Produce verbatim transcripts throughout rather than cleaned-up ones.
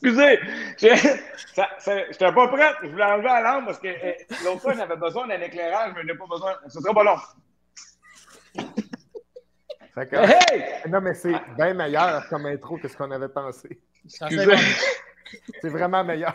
Excusez, je n'étais pas prête. Je voulais enlever la lampe parce que eh, l'autre fois, j'avais besoin d'un éclairage, mais je n'ai pas besoin. Ce sera pas long. Fait que, hey! Non, mais c'est bien meilleur comme intro que ce qu'on avait pensé. Excusez. C'est vraiment meilleur.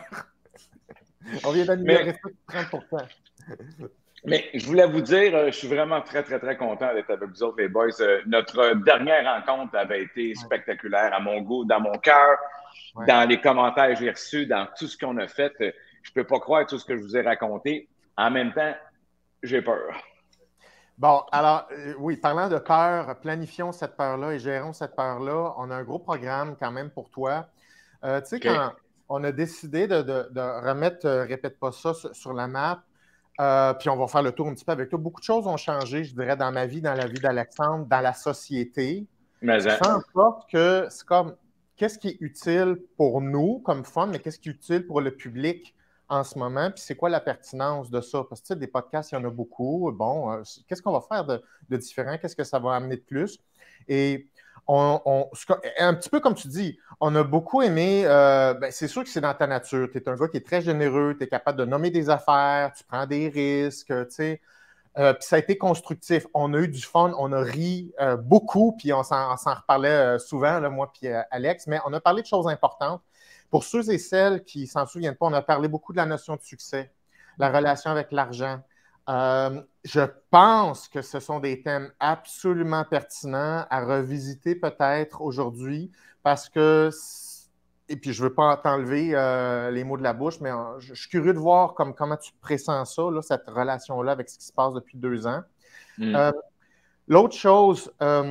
On vient d'améliorer ça de trente pour cent. Mais je voulais vous dire, je suis vraiment très, très, très content d'être avec vous autres, les boys. Notre dernière rencontre avait été spectaculaire à mon goût, dans mon cœur, ouais. Dans les commentaires que j'ai reçus, dans tout ce qu'on a fait. Je ne peux pas croire tout ce que je vous ai raconté. En même temps, j'ai peur. Bon, alors, euh, oui, parlant de peur, planifions cette peur-là et gérons cette peur-là. On a un gros programme quand même pour toi. Euh, tu sais, okay. Quand on a décidé de, de, de remettre euh, Répète pas ça sur, sur la map, euh, puis on va faire le tour un petit peu avec toi. Beaucoup de choses ont changé, je dirais, dans ma vie, dans la vie d'Alexandre, dans la société. Mais ça fait en sorte que c'est comme, qu'est-ce qui est utile pour nous comme fun, mais qu'est-ce qui est utile pour le public en ce moment, puis c'est quoi la pertinence de ça? Parce que tu sais, des podcasts, il y en a beaucoup. Bon, euh, qu'est-ce qu'on va faire de, de différent? Qu'est-ce que ça va amener de plus? Et on, on, un petit peu comme tu dis, on a beaucoup aimé, euh, ben c'est sûr que c'est dans ta nature. Tu es un gars qui est très généreux, tu es capable de nommer des affaires, tu prends des risques, tu sais. Euh, puis ça a été constructif. On a eu du fun, on a ri euh, beaucoup, puis on s'en reparlait euh, souvent, là, moi puis euh, Alex, mais on a parlé de choses importantes. Pour ceux et celles qui ne s'en souviennent pas, on a parlé beaucoup de la notion de succès, la relation avec l'argent. Euh, je pense que ce sont des thèmes absolument pertinents à revisiter peut-être aujourd'hui parce que, et puis je ne veux pas t'enlever euh, les mots de la bouche, mais euh, je, je suis curieux de voir comme, comment tu pressens ça, là, cette relation-là avec ce qui se passe depuis deux ans. Mm. Euh, l'autre chose, euh,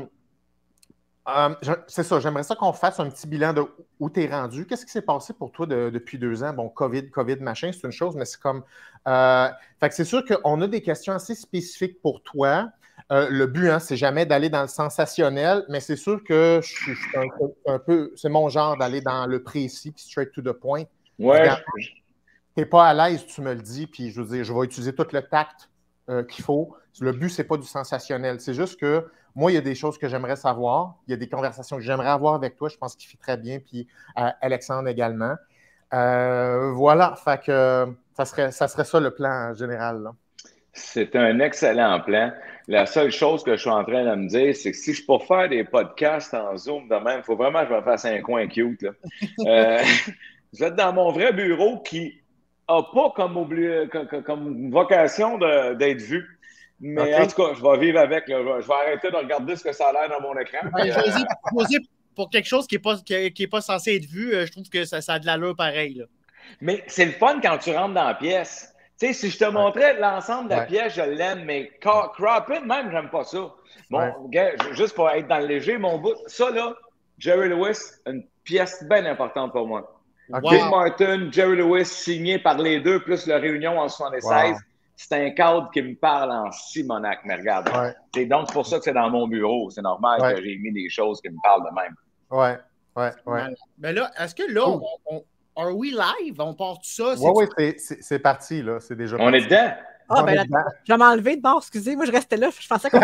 Euh, c'est ça, j'aimerais ça qu'on fasse un petit bilan de où tu es rendu. Qu'est-ce qui s'est passé pour toi de, depuis deux ans? Bon, COVID, COVID, machin, c'est une chose, mais c'est comme... Euh, fait que c'est sûr qu'on a des questions assez spécifiques pour toi. Euh, le but, hein, c'est jamais d'aller dans le sensationnel, mais c'est sûr que je suis un peu... Un peu c'est mon genre d'aller dans le précis, puis straight to the point. Ouais. Tu n'es pas à l'aise, tu me le dis, puis je veux dire, je vais utiliser tout le tact euh, qu'il faut. Le but, c'est pas du sensationnel. C'est juste que moi, il y a des choses que j'aimerais savoir. Il y a des conversations que j'aimerais avoir avec toi. Je pense qu'il fit très bien. Puis euh, Alexandre également. Euh, voilà. Fait que ça serait, ça serait ça le plan général, là. C'est un excellent plan. La seule chose que je suis en train de me dire, c'est que si je peux faire des podcasts en Zoom de même, il faut vraiment que je me fasse un coin cute, là. euh, vous êtes dans mon vrai bureau qui n'a pas comme, obli- comme, comme vocation d'être vu. Mais okay. En tout cas, je vais vivre avec. Là. Je vais arrêter de regarder ce que ça a l'air dans mon écran. Ben, José, José, pour quelque chose qui n'est pas, qui, qui est pas censé être vu, je trouve que ça, ça a de l'allure pareil. Là. Mais c'est le fun quand tu rentres dans la pièce. Tu sais, si je te montrais ouais. l'ensemble de la ouais. pièce, je l'aime, mais cropping, même, j'aime pas ça. Bon, ouais. gars, juste pour être dans le léger, mon bout, ça là, Jerry Lewis, une pièce bien importante pour moi. Okay. Bill Martin, Jerry Lewis, signé par les deux, plus la réunion en soixante-seize. Wow. C'est un cadre qui me parle en Simonac, mais regarde. Ouais. C'est donc pour ça que c'est dans mon bureau. C'est normal ouais. que j'ai mis des choses qui me parlent de même. Ouais, ouais, ouais. Mais là, est-ce que là, oh. on, on, are we live? On part tout ça? Oui, oui, c'est parti, là. C'est déjà On parti. est dedans? Ah, ben là, je vais m'enlever de bord, excusez. Moi, je restais là. Je pensais qu'on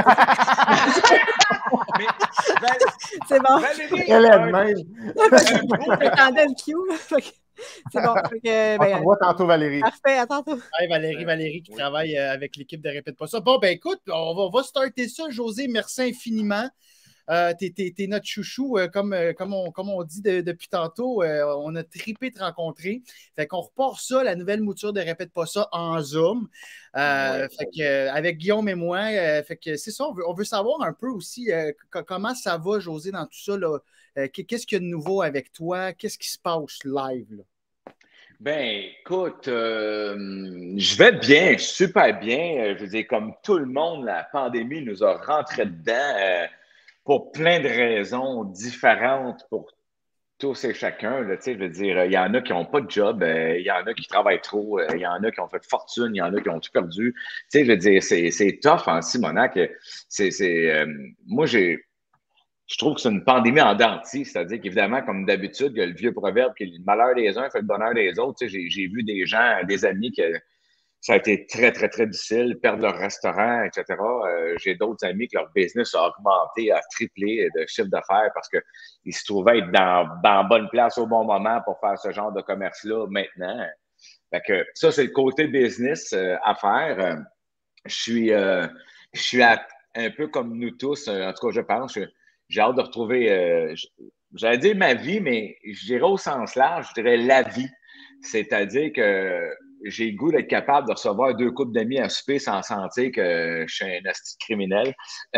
c'est bon. Valérie, elle est même. J'attendais le cue. C'est bon. Que, ben, on voit tantôt Valérie. Parfait, à tantôt. Hey, Valérie, Valérie qui oui. travaille avec l'équipe de Répète pas ça. Bon, ben écoute, on va, on va starter ça. José, merci infiniment. Euh, t'es, t'es, t'es notre chouchou, euh, comme, euh, comme, on, comme on dit de, depuis tantôt. Euh, on a trippé de te rencontrer. Fait qu'on repart ça, la nouvelle mouture de Répète pas ça en Zoom. Euh, ouais, fait que, euh, avec Guillaume et moi. Euh, fait que c'est ça, on veut, on veut savoir un peu aussi euh, comment ça va, José, dans tout ça. Là. Euh, qu'est-ce qu'il y a de nouveau avec toi? Qu'est-ce qui se passe live? Là? Ben, écoute, euh, je vais bien, super bien. Je veux dire, comme tout le monde, la pandémie nous a rentré dedans euh, pour plein de raisons différentes pour tous et chacun. Là, je veux dire, il y en a qui n'ont pas de job, euh, il y en a qui travaillent trop, euh, il y en a qui ont fait fortune, il y en a qui ont tout perdu. Tu sais, je veux dire, c'est tough en Simonac. C'est, c'est, euh, moi, j'ai... Je trouve que c'est une pandémie en dents de scie, c'est-à-dire qu'évidemment, comme d'habitude, il y a le vieux proverbe que le malheur des uns fait le bonheur des autres. Tu sais, j'ai vu des gens, des amis qui, ça a été très, très, très difficile, perdre leur restaurant, et cetera. Euh, j'ai d'autres amis que leur business a augmenté, a triplé de chiffre d'affaires parce qu'ils se trouvaient être dans, dans la bonne place au bon moment pour faire ce genre de commerce-là maintenant. Fait que ça, c'est le côté business euh, à faire. Euh, je suis, euh, je suis à, un peu comme nous tous, euh, en tout cas, je pense. Je, j'ai hâte de retrouver, euh, j'allais dire ma vie, mais je dirais au sens large, je dirais la vie. C'est-à-dire que j'ai le goût d'être capable de recevoir deux couples d'amis à souper sans sentir que je suis un asti criminel.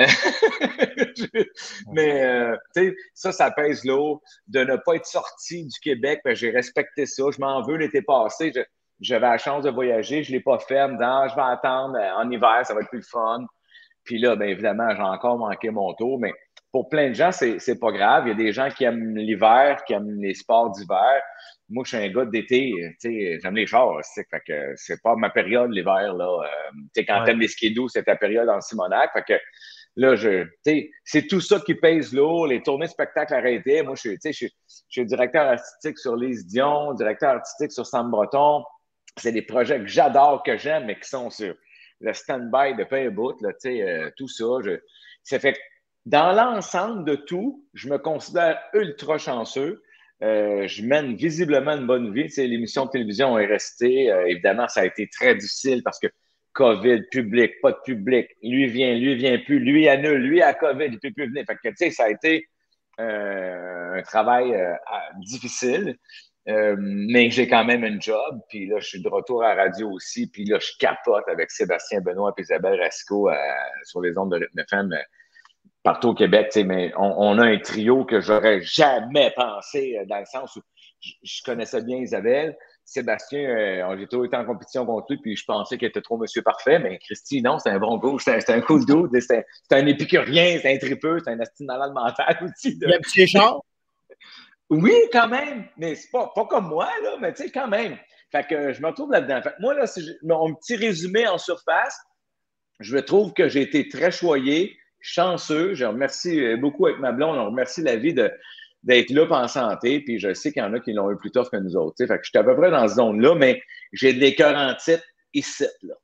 Mais, euh, tu sais, ça, ça pèse lourd. De ne pas être sorti du Québec, ben, j'ai respecté ça. Je m'en veux l'été passé. Je, j'avais la chance de voyager. Je ne l'ai pas fait. Me disant, ah, je vais attendre en hiver, ça va être plus le fun. Puis là, bien évidemment, j'ai encore manqué mon tour. Mais pour plein de gens, c'est, c'est pas grave. Il y a des gens qui aiment l'hiver, qui aiment les sports d'hiver. Moi, je suis un gars d'été, tu sais, j'aime les chars, fait que c'est pas ma période l'hiver, là. Euh, tu sais, quand ouais. t'aimes les skidoo, c'est ta période en Simonac, fait que là, je, tu sais, c'est tout ça qui pèse lourd, les tournées de spectacles arrêtées. Moi, je suis, tu sais, je, je suis directeur artistique sur Lise Dion, directeur artistique sur Sam Breton. C'est des projets que j'adore, que j'aime, mais qui sont sur le stand-by de pain et bout, là, tu sais, euh, tout ça. Je, ça fait que dans l'ensemble de tout, je me considère ultra chanceux. Euh, je mène visiblement une bonne vie. Tu sais, l'émission de télévision est restée. Euh, évidemment, ça a été très difficile parce que COVID, public, pas de public. Lui vient, lui vient plus. Lui annule, lui a COVID, il peut plus venir. Fait que, tu sais, ça a été euh, un travail euh, difficile. Euh, mais j'ai quand même un job. Puis là, je suis de retour à la radio aussi. Puis là, je capote avec Sébastien Benoît et Isabelle Rasco euh, sur les ondes de Rythme F M. Euh, partout au Québec, tu sais, mais on, on a un trio que j'aurais jamais pensé dans le sens où je, je connaissais bien Isabelle. Sébastien, euh, j'ai toujours été en compétition contre lui, puis je pensais qu'il était trop monsieur parfait, mais Christy, non, c'est un bon goût, c'est un, c'est un cool dude, c'est un, c'est un épicurien, c'est un tripeux, c'est un asti malade mental aussi. De... Il y a un petit char? Oui, quand même, mais c'est pas, pas comme moi, là, mais tu sais, quand même. Fait que je me retrouve là-dedans. Fait que moi, là, si mon petit résumé en surface, je trouve que j'ai été très choyé, chanceux. Je remercie beaucoup avec ma blonde. On remercie la vie de, d'être là en santé. Puis je sais qu'il y en a qui l'ont eu plus tough que nous autres. T'sais. Fait que je suis à peu près dans cette zone-là, mais j'ai des cœurs en titre ici, là.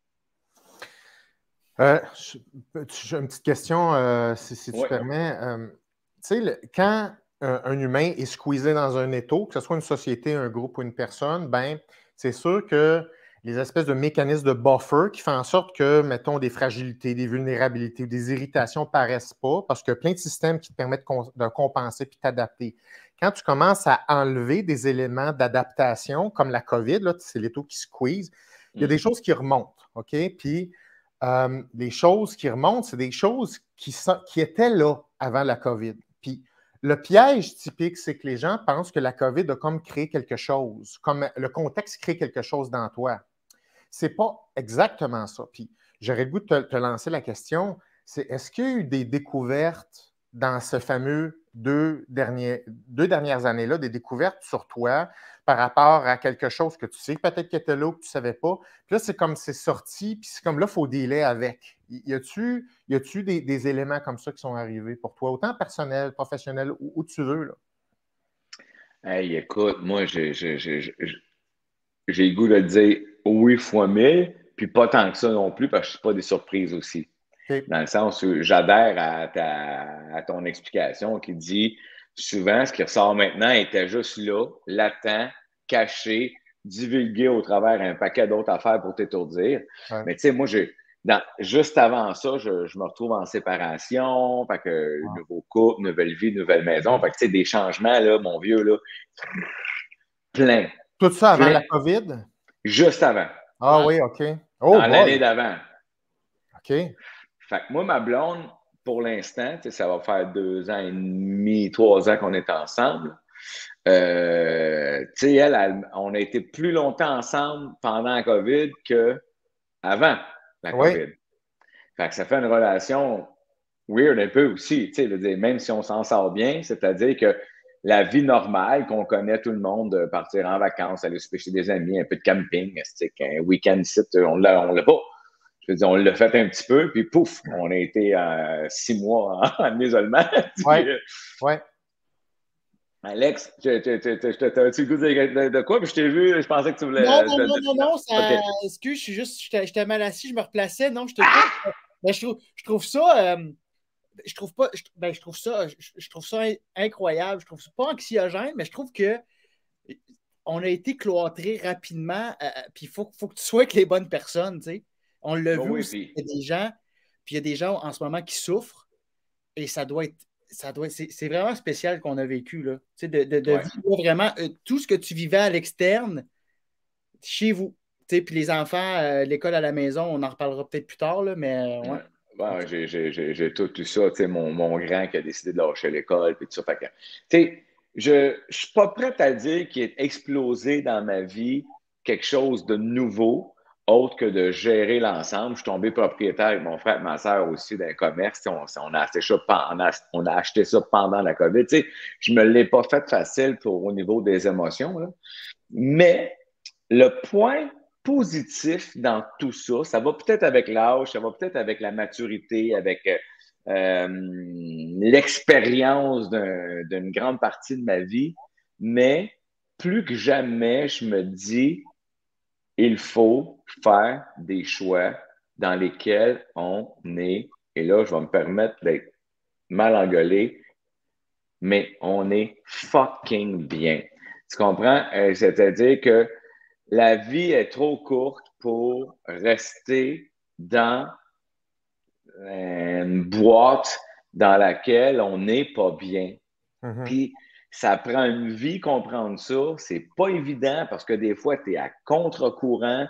Euh, j'ai une petite question, euh, si, si tu ouais. permets. Euh, tu sais, quand un, un humain est squeezé dans un étau, que ce soit une société, un groupe ou une personne, ben c'est sûr que les espèces de mécanismes de buffer qui font en sorte que, mettons, des fragilités, des vulnérabilités ou des irritations ne paraissent pas parce qu'il y a plein de systèmes qui te permettent de compenser puis t'adapter. Quand tu commences à enlever des éléments d'adaptation, comme la COVID, là, c'est l'étau qui squeeze, il y a mmh. des choses qui remontent, OK? Puis, euh, les choses qui remontent, c'est des choses qui, sont, qui étaient là avant la COVID. Puis, le piège typique, c'est que les gens pensent que la COVID a comme créé quelque chose, comme le contexte crée quelque chose dans toi. C'est pas exactement ça. Puis j'aurais le goût de te, te lancer la question, c'est est-ce qu'il y a eu des découvertes dans ce fameux deux, derniers, deux dernières années-là, des découvertes sur toi par rapport à quelque chose que tu sais peut-être qui était là ou que tu ne savais pas. Puis là, c'est comme c'est sorti, puis c'est comme là, il faut dealer avec. Y a-tu, y a-tu des, des éléments comme ça qui sont arrivés pour toi, autant personnel, professionnel, où, où tu veux, là? Hey, écoute, moi, j'ai, j'ai, j'ai, j'ai le goût de dire oui fois mille, puis pas tant que ça non plus, parce que je ne suis pas des surprises aussi. Okay. Dans le sens où j'adhère à, ta, à ton explication qui dit souvent ce qui ressort maintenant était juste là, latent, caché, divulgué au travers un paquet d'autres affaires pour t'étourdir. Ouais. Mais tu sais, moi, j'ai, dans, juste avant ça, je, je me retrouve en séparation, fait que ouais. nouveau couple, nouvelle vie, nouvelle maison, fait que tu sais, des changements, là, mon vieux, là, plein. Tout ça avant plein. La COVID? Juste avant. Ah ouais. oui, OK. Oh, dans boy. L'année d'avant. OK. Fait que moi, ma blonde, pour l'instant, ça va faire deux ans et demi, trois ans qu'on est ensemble. Euh, tu sais, elle, elle, on a été plus longtemps ensemble pendant la COVID qu'avant la oui. COVID. Fait que ça fait une relation weird un peu aussi, tu sais, même si on s'en sort bien, c'est-à-dire que la vie normale qu'on connaît tout le monde, de partir en vacances, aller se pêcher des amis, un peu de camping, un week-end site, on l'a, on l'a pas. Je veux dire, on l'a fait un petit peu, puis pouf, on a été euh, six mois en, en isolement. Oui, oui. Alex, tu t'as-tu le goût de, de, de quoi? Puis je t'ai vu, je pensais que tu voulais. Non, non, de, non, de, non, non, ça. OK. Excuse, je suis juste, j'étais j'étais mal assis, je me replaçais. Non, je te coupe. Mais je trouve, je trouve ça. Euh, je trouve pas. Je, ben, je trouve ça. Je, je trouve ça incroyable. Je trouve ça pas anxiogène, mais je trouve que on a été cloîtrés rapidement. Euh, puis il faut, faut que tu sois avec les bonnes personnes, tu sais. On l'a Bon, vu oui, aussi. puis... Il y a des gens, puis il y a des gens en ce moment qui souffrent. Et ça doit être. Ça doit, c'est, c'est vraiment spécial qu'on a vécu, là. Tu sais, de, de, de Ouais. vivre vraiment euh, tout ce que tu vivais à l'externe chez vous. Tu sais, puis les enfants, euh, l'école à la maison, on en reparlera peut-être plus tard, là, mais euh, ouais. Ouais. Ouais, j'ai, j'ai, j'ai, j'ai tout eu ça. Tu sais, mon, mon grand qui a décidé de lâcher l'école, puis tout ça. Fait que, tu sais, je ne suis pas prêt à dire qu'il est explosé dans ma vie quelque chose de nouveau, autre que de gérer l'ensemble. Je suis tombé propriétaire avec mon frère et ma soeur aussi d'un commerce. On, on, a acheté ça, on, a, on a acheté ça pendant la COVID. Tu sais, je ne me l'ai pas fait facile pour, au niveau des émotions, là. Mais le point positif dans tout ça, ça va peut-être avec l'âge, ça va peut-être avec la maturité, avec euh, l'expérience d'un, d'une grande partie de ma vie, mais plus que jamais, je me dis, il faut faire des choix dans lesquels on est, et là, je vais me permettre d'être mal engueulé, mais on est fucking bien. Tu comprends? Euh, c'est-à-dire que la vie est trop courte pour rester dans une boîte dans laquelle on n'est pas bien. Mhm. Puis, ça prend une vie comprendre ça. C'est pas évident parce que des fois, tu es à contre-courant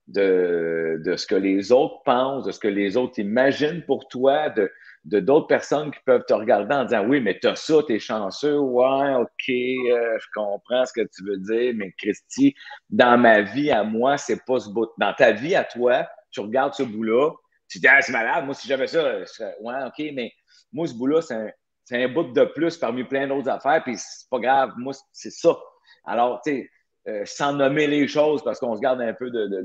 de, de ce que les autres pensent, de ce que les autres imaginent pour toi, de, de d'autres personnes qui peuvent te regarder en disant « Oui, mais t'as ça, t'es chanceux. Ouais, OK, euh, je comprends ce que tu veux dire, mais Christy, dans ma vie à moi, c'est pas ce bout. Dans ta vie à toi, tu regardes ce bout-là, tu te dis « Ah, c'est malade. Moi, si j'avais ça, je serais... Ouais, OK, mais moi, ce bout-là, c'est un... C'est un bout de plus parmi plein d'autres affaires, puis c'est pas grave. Moi, c'est ça. Alors, tu sais, euh, sans nommer les choses, parce qu'on se garde un peu de, de,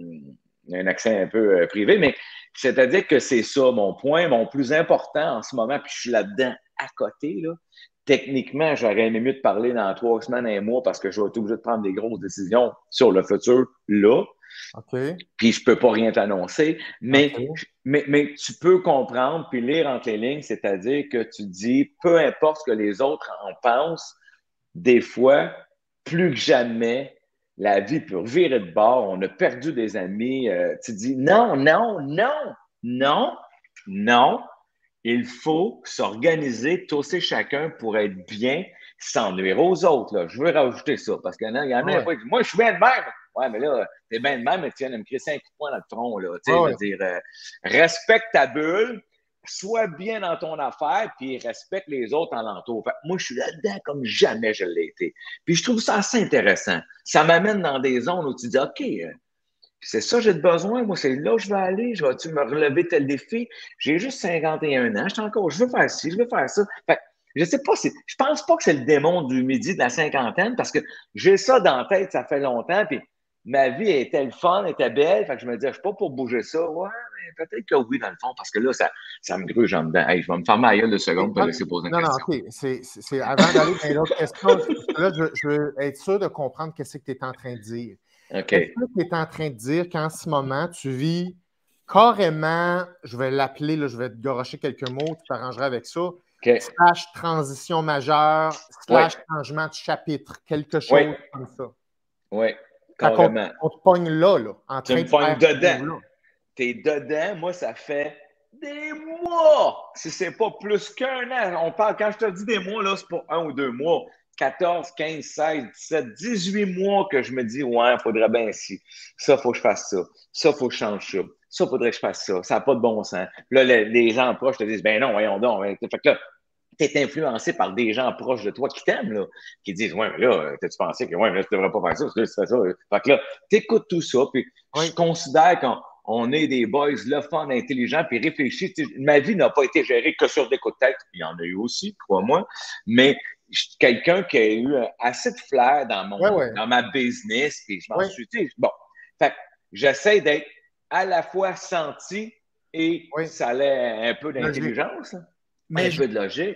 de un accent un peu euh, privé, mais c'est-à-dire que c'est ça mon point, mon plus important en ce moment, puis je suis là-dedans à côté, là. Techniquement, j'aurais aimé mieux de parler dans trois semaines, un mois, parce que je vais être obligé de prendre des grosses décisions sur le futur, là. OK. Puis je peux pas rien t'annoncer, mais, OK. mais, mais tu peux comprendre puis lire entre les lignes, c'est-à-dire que tu dis, peu importe ce que les autres en pensent, des fois, plus que jamais, la vie peut virer de bord, on a perdu des amis, euh, tu dis, non, non, non, non, non, il faut s'organiser, tous et chacun pour être bien sans nuire aux autres, là. Je veux rajouter ça, parce qu'il y en a, il y en a Ouais. qui disent, moi, je suis bien de même. Ouais, mais là, t'es bien de même, mais tu viens de me créer cinq points dans le tronc, là. Tu sais, Ouais, je ouais. veux dire, euh, respecte ta bulle, sois bien dans ton affaire, puis respecte les autres alentours. Fait que moi, je suis là-dedans comme jamais je l'ai été. Puis je trouve ça assez intéressant. Ça m'amène dans des zones où tu dis, OK, euh, c'est ça, j'ai besoin. Moi, c'est là où je vais aller. Je vais-tu me relever tel défi? J'ai juste cinquante et un ans. Je suis encore, je veux faire ci, je veux faire ça. Fait que, je sais pas si, je pense pas que c'est le démon du midi de la cinquantaine parce que j'ai ça dans la tête, ça fait longtemps. Puis ma vie était le fun, était belle. Fait que je me disais, je suis pas pour bouger ça. Ouais, mais peut-être que oui, dans le fond, parce que là, ça, ça me gruge en dedans. Hey, je vais me fermer la gueule de secondes pour Ah, laisser poser une non, non, question. OK. C'est, c'est, c'est- avant d'aller dans les autres questions, parce que là, je, je veux être sûr de comprendre qu'est-ce que tu es en train de dire. OK. Est-ce que tu es en train de dire qu'en ce moment, tu vis carrément, je vais l'appeler, là, je vais te gorocher quelques mots, tu t'arrangeras avec ça, OK. slash transition majeure, slash Ouais. changement de chapitre, quelque chose Oui. comme ça. Oui, Fait qu'on carrément. on te pogne là, là, en Tu train me de pognes faire ce dedans. move-là. T'es dedans, moi, ça fait des mois. Si c'est pas plus qu'un an, on parle, quand je te dis des mois, là, c'est pas un ou deux mois. quatorze, quinze, seize, dix-sept, dix-huit mois que je me dis, ouais, il faudrait bien si. Ça, il faut que je fasse ça. Ça, il faut que je change ça. Ça, il faudrait que je fasse ça. Ça n'a pas de bon sens. Puis là, les, les gens proches te disent, ben non, voyons donc. Fait que là, tu es influencé par des gens proches de toi qui t'aiment, là, qui disent, ouais, mais là, t'as-tu pensé que, ouais, mais là, tu devrais pas faire ça, parce que là, tu fais ça. Fait que là, t'écoutes tout ça, puis Oui. je considère qu'on on est des boys, le fun, intelligents, puis réfléchis. Ma vie n'a pas été gérée que sur des coups de tête. Il y en a eu aussi, crois-moi. Mais je suis quelqu'un qui a eu assez de flair dans, mon, Ouais, ouais. dans ma business, puis je m'en Ouais. suis dit, bon. Fait que j'essaie d'être à la fois senti et Oui. ça allait un peu Logique. d'intelligence, là. Mais un je- peu de logique.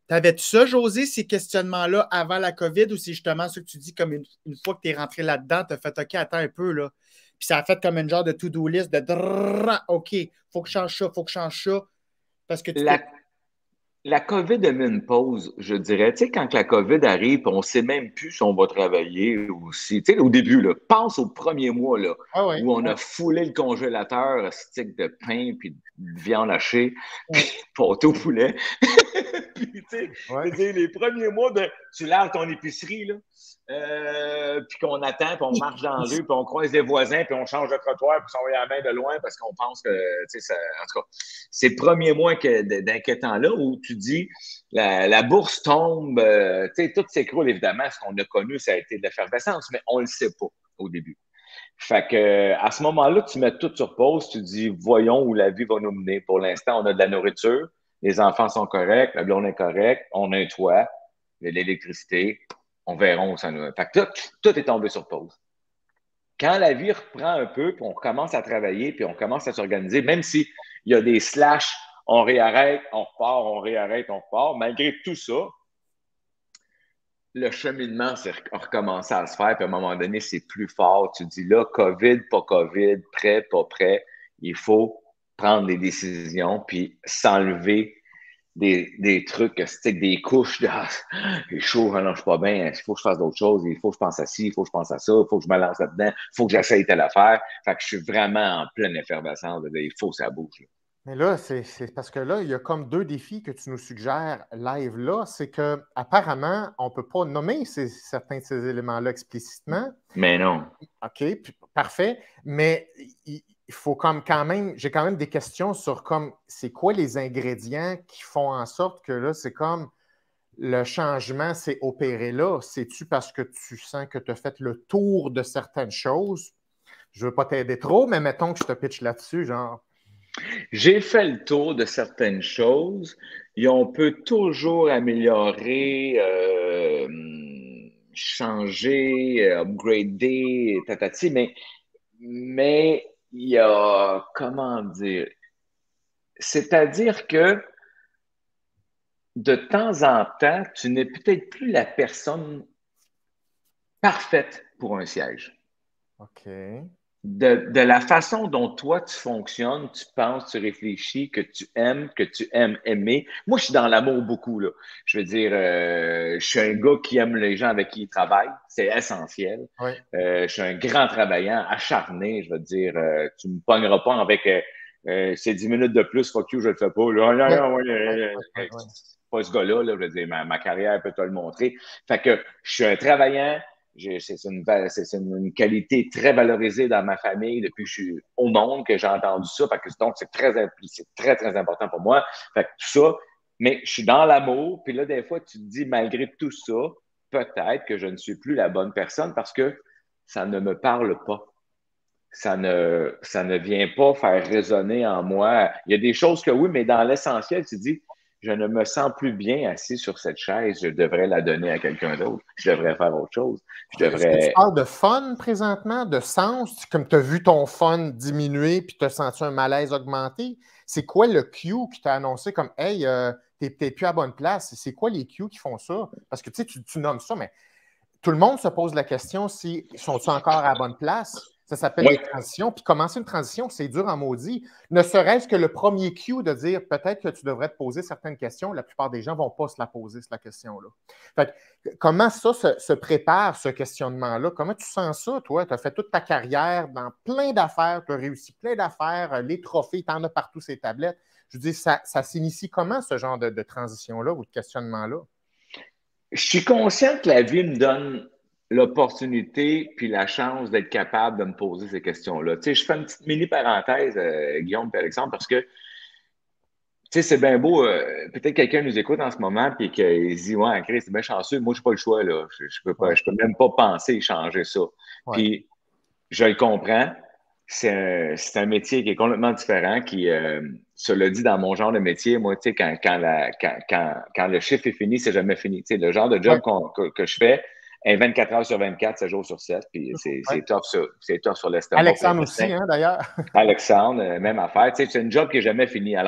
T'avais-tu ça, José, ces questionnements-là avant la COVID, ou c'est justement ce que tu dis, comme une, une fois que tu es rentré là-dedans, tu as fait OK, attends un peu, là. Puis ça a fait comme une genre de to-do list de drrrr, OK, faut que je change ça, faut que je change ça. Parce que tu La, t'es. la COVID a mis une pause, je dirais. Tu sais, quand la COVID arrive, on ne sait même plus si on va travailler ou si. Tu sais, au début, là, pense au premier mois, là, Ah ouais, où on ouais, a foulé le congélateur, un stick de pain, puis de viande hachée, puis ouais. pâté au poulet. Puis, tu sais, je Ouais. veux dire, les premiers mois de. Tu laves ton épicerie, là. Euh, puis qu'on attend, puis on marche dans la rue, puis on croise les voisins, puis on change de trottoir, puis on s'envoie la main de loin parce qu'on pense que, tu sais, ça, en tout cas, c'est le premier mois que, d'inquiétant là où tu dis, la, la bourse tombe, euh, tu sais, tout s'écroule, évidemment. Ce qu'on a connu, ça a été de l'effervescence, mais on ne le sait pas au début. Fait que, à ce moment-là, tu mets tout sur pause, tu dis, voyons où la vie va nous mener. Pour l'instant, on a de la nourriture, les enfants sont corrects, la blonde est correcte, on a un toit, de l'électricité, on verra où ça nous... Fait que tout, tout est tombé sur pause. Quand la vie reprend un peu, puis on commence à travailler, puis on commence à s'organiser, même s'il y a des slash, on réarrête, on repart, on réarrête, on repart, malgré tout ça, le cheminement a recommencé à se faire, puis à un moment donné, c'est plus fort. Tu dis là, COVID, pas COVID, prêt, pas prêt, il faut prendre des décisions, puis s'enlever des, des trucs, stick des couches de ah, j'ai chaud, ah non, je suis pas bien, il faut que je fasse d'autres choses, il faut que je pense à ci, il faut que je pense à ça, il faut que je me lance là-dedans, il faut que j'essaye telle affaire. Fait que je suis vraiment en pleine effervescence. Il faut que ça bouge. Là. Mais là, c'est, c'est parce que là, il y a comme deux défis que tu nous suggères live là. C'est que apparemment, on ne peut pas nommer ces, certains de ces éléments-là explicitement. Mais non. OK, puis, parfait. Mais il, il faut comme quand même, j'ai quand même des questions sur comme c'est quoi les ingrédients qui font en sorte que là, c'est comme le changement s'est opéré là. C'est-tu parce que tu sens que tu as fait le tour de certaines choses? Je ne veux pas t'aider trop, mais mettons que je te pitch là-dessus, genre. J'ai fait le tour de certaines choses et on peut toujours améliorer, euh, changer, upgrader, tatati, mais, mais il y a, comment dire, c'est-à-dire que de temps en temps, tu n'es peut-être plus la personne parfaite pour un siège. OK. De, de la façon dont toi, tu fonctionnes, tu penses, tu réfléchis, que tu aimes, que tu aimes aimer. Moi, je suis dans l'amour beaucoup, là. Je veux dire, euh, je suis un gars qui aime les gens avec qui il travaille. C'est essentiel. Oui. Euh, je suis un grand travaillant, acharné. Je veux dire, euh, tu me pogneras pas avec euh, euh, ces dix minutes de plus, fuck you, je le fais pas. Là. Non, non, ouais, ouais, ouais, ouais. Pas ce gars-là, là. Je veux dire, ma, ma carrière peut te le montrer. Fait que je suis un travaillant. C'est une, une, une qualité très valorisée dans ma famille depuis que je suis au monde que j'ai entendu ça. Fait que, donc, c'est très, très, très important pour moi. Fait que tout ça, mais je suis dans l'amour. Puis là, des fois, tu te dis, malgré tout ça, peut-être que je ne suis plus la bonne personne parce que ça ne me parle pas. Ça ne, ça ne vient pas faire résonner en moi. Il y a des choses que oui, mais dans l'essentiel, tu dis, je ne me sens plus bien assis sur cette chaise, je devrais la donner à quelqu'un d'autre, je devrais faire autre chose. Je devrais... Est-ce que tu parles de fun présentement, de sens, comme tu as vu ton fun diminuer puis tu as senti un malaise augmenter? C'est quoi le Q qui t'a annoncé comme « Hey, euh, t'es peut-être plus à bonne place ». C'est quoi les Q qui font ça? Parce que tu sais, tu, tu nommes ça, mais tout le monde se pose la question si sont-ils encore à la bonne place? Ça s'appelle Oui. les transitions. Puis commencer une transition, c'est dur en maudit. Ne serait-ce que le premier cue de dire peut-être que tu devrais te poser certaines questions, la plupart des gens ne vont pas se la poser, cette question-là. Fait que, comment ça se, se prépare, ce questionnement-là? Comment tu sens ça, toi? Tu as fait toute ta carrière dans plein d'affaires, tu as réussi plein d'affaires, les trophées, tu en as partout ces tablettes. Je veux dire, ça, ça s'initie comment, ce genre de, de transition-là ou de questionnement-là? Je suis conscient que la vie me donne l'opportunité puis la chance d'être capable de me poser ces questions-là. Tu sais, je fais une petite mini-parenthèse, euh, Guillaume et Alexandre, parce que, tu sais, c'est bien beau, euh, peut-être quelqu'un nous écoute en ce moment puis qu'il se dit « Ouais, Chris, c'est bien chanceux, moi, je n'ai pas le choix, là. Je, je peux pas, Ouais. je peux même pas penser changer ça. Ouais. » Puis, je le comprends. C'est un, c'est un métier qui est complètement différent, qui, euh, cela dit, dans mon genre de métier, moi, tu sais, quand, quand, la, quand, quand, quand le chiffre est fini, c'est jamais fini. Tu sais, le genre de job Ouais. qu'on, que, que je fais est vingt-quatre heures sur vingt-quatre, sept jours sur sept, puis c'est, Ouais. c'est tough sur, c'est tough sur l'estomac. Alexandre aussi, hein, d'ailleurs. Alexandre, même affaire. Tu sais, c'est une job qui n'est jamais finie. Alors,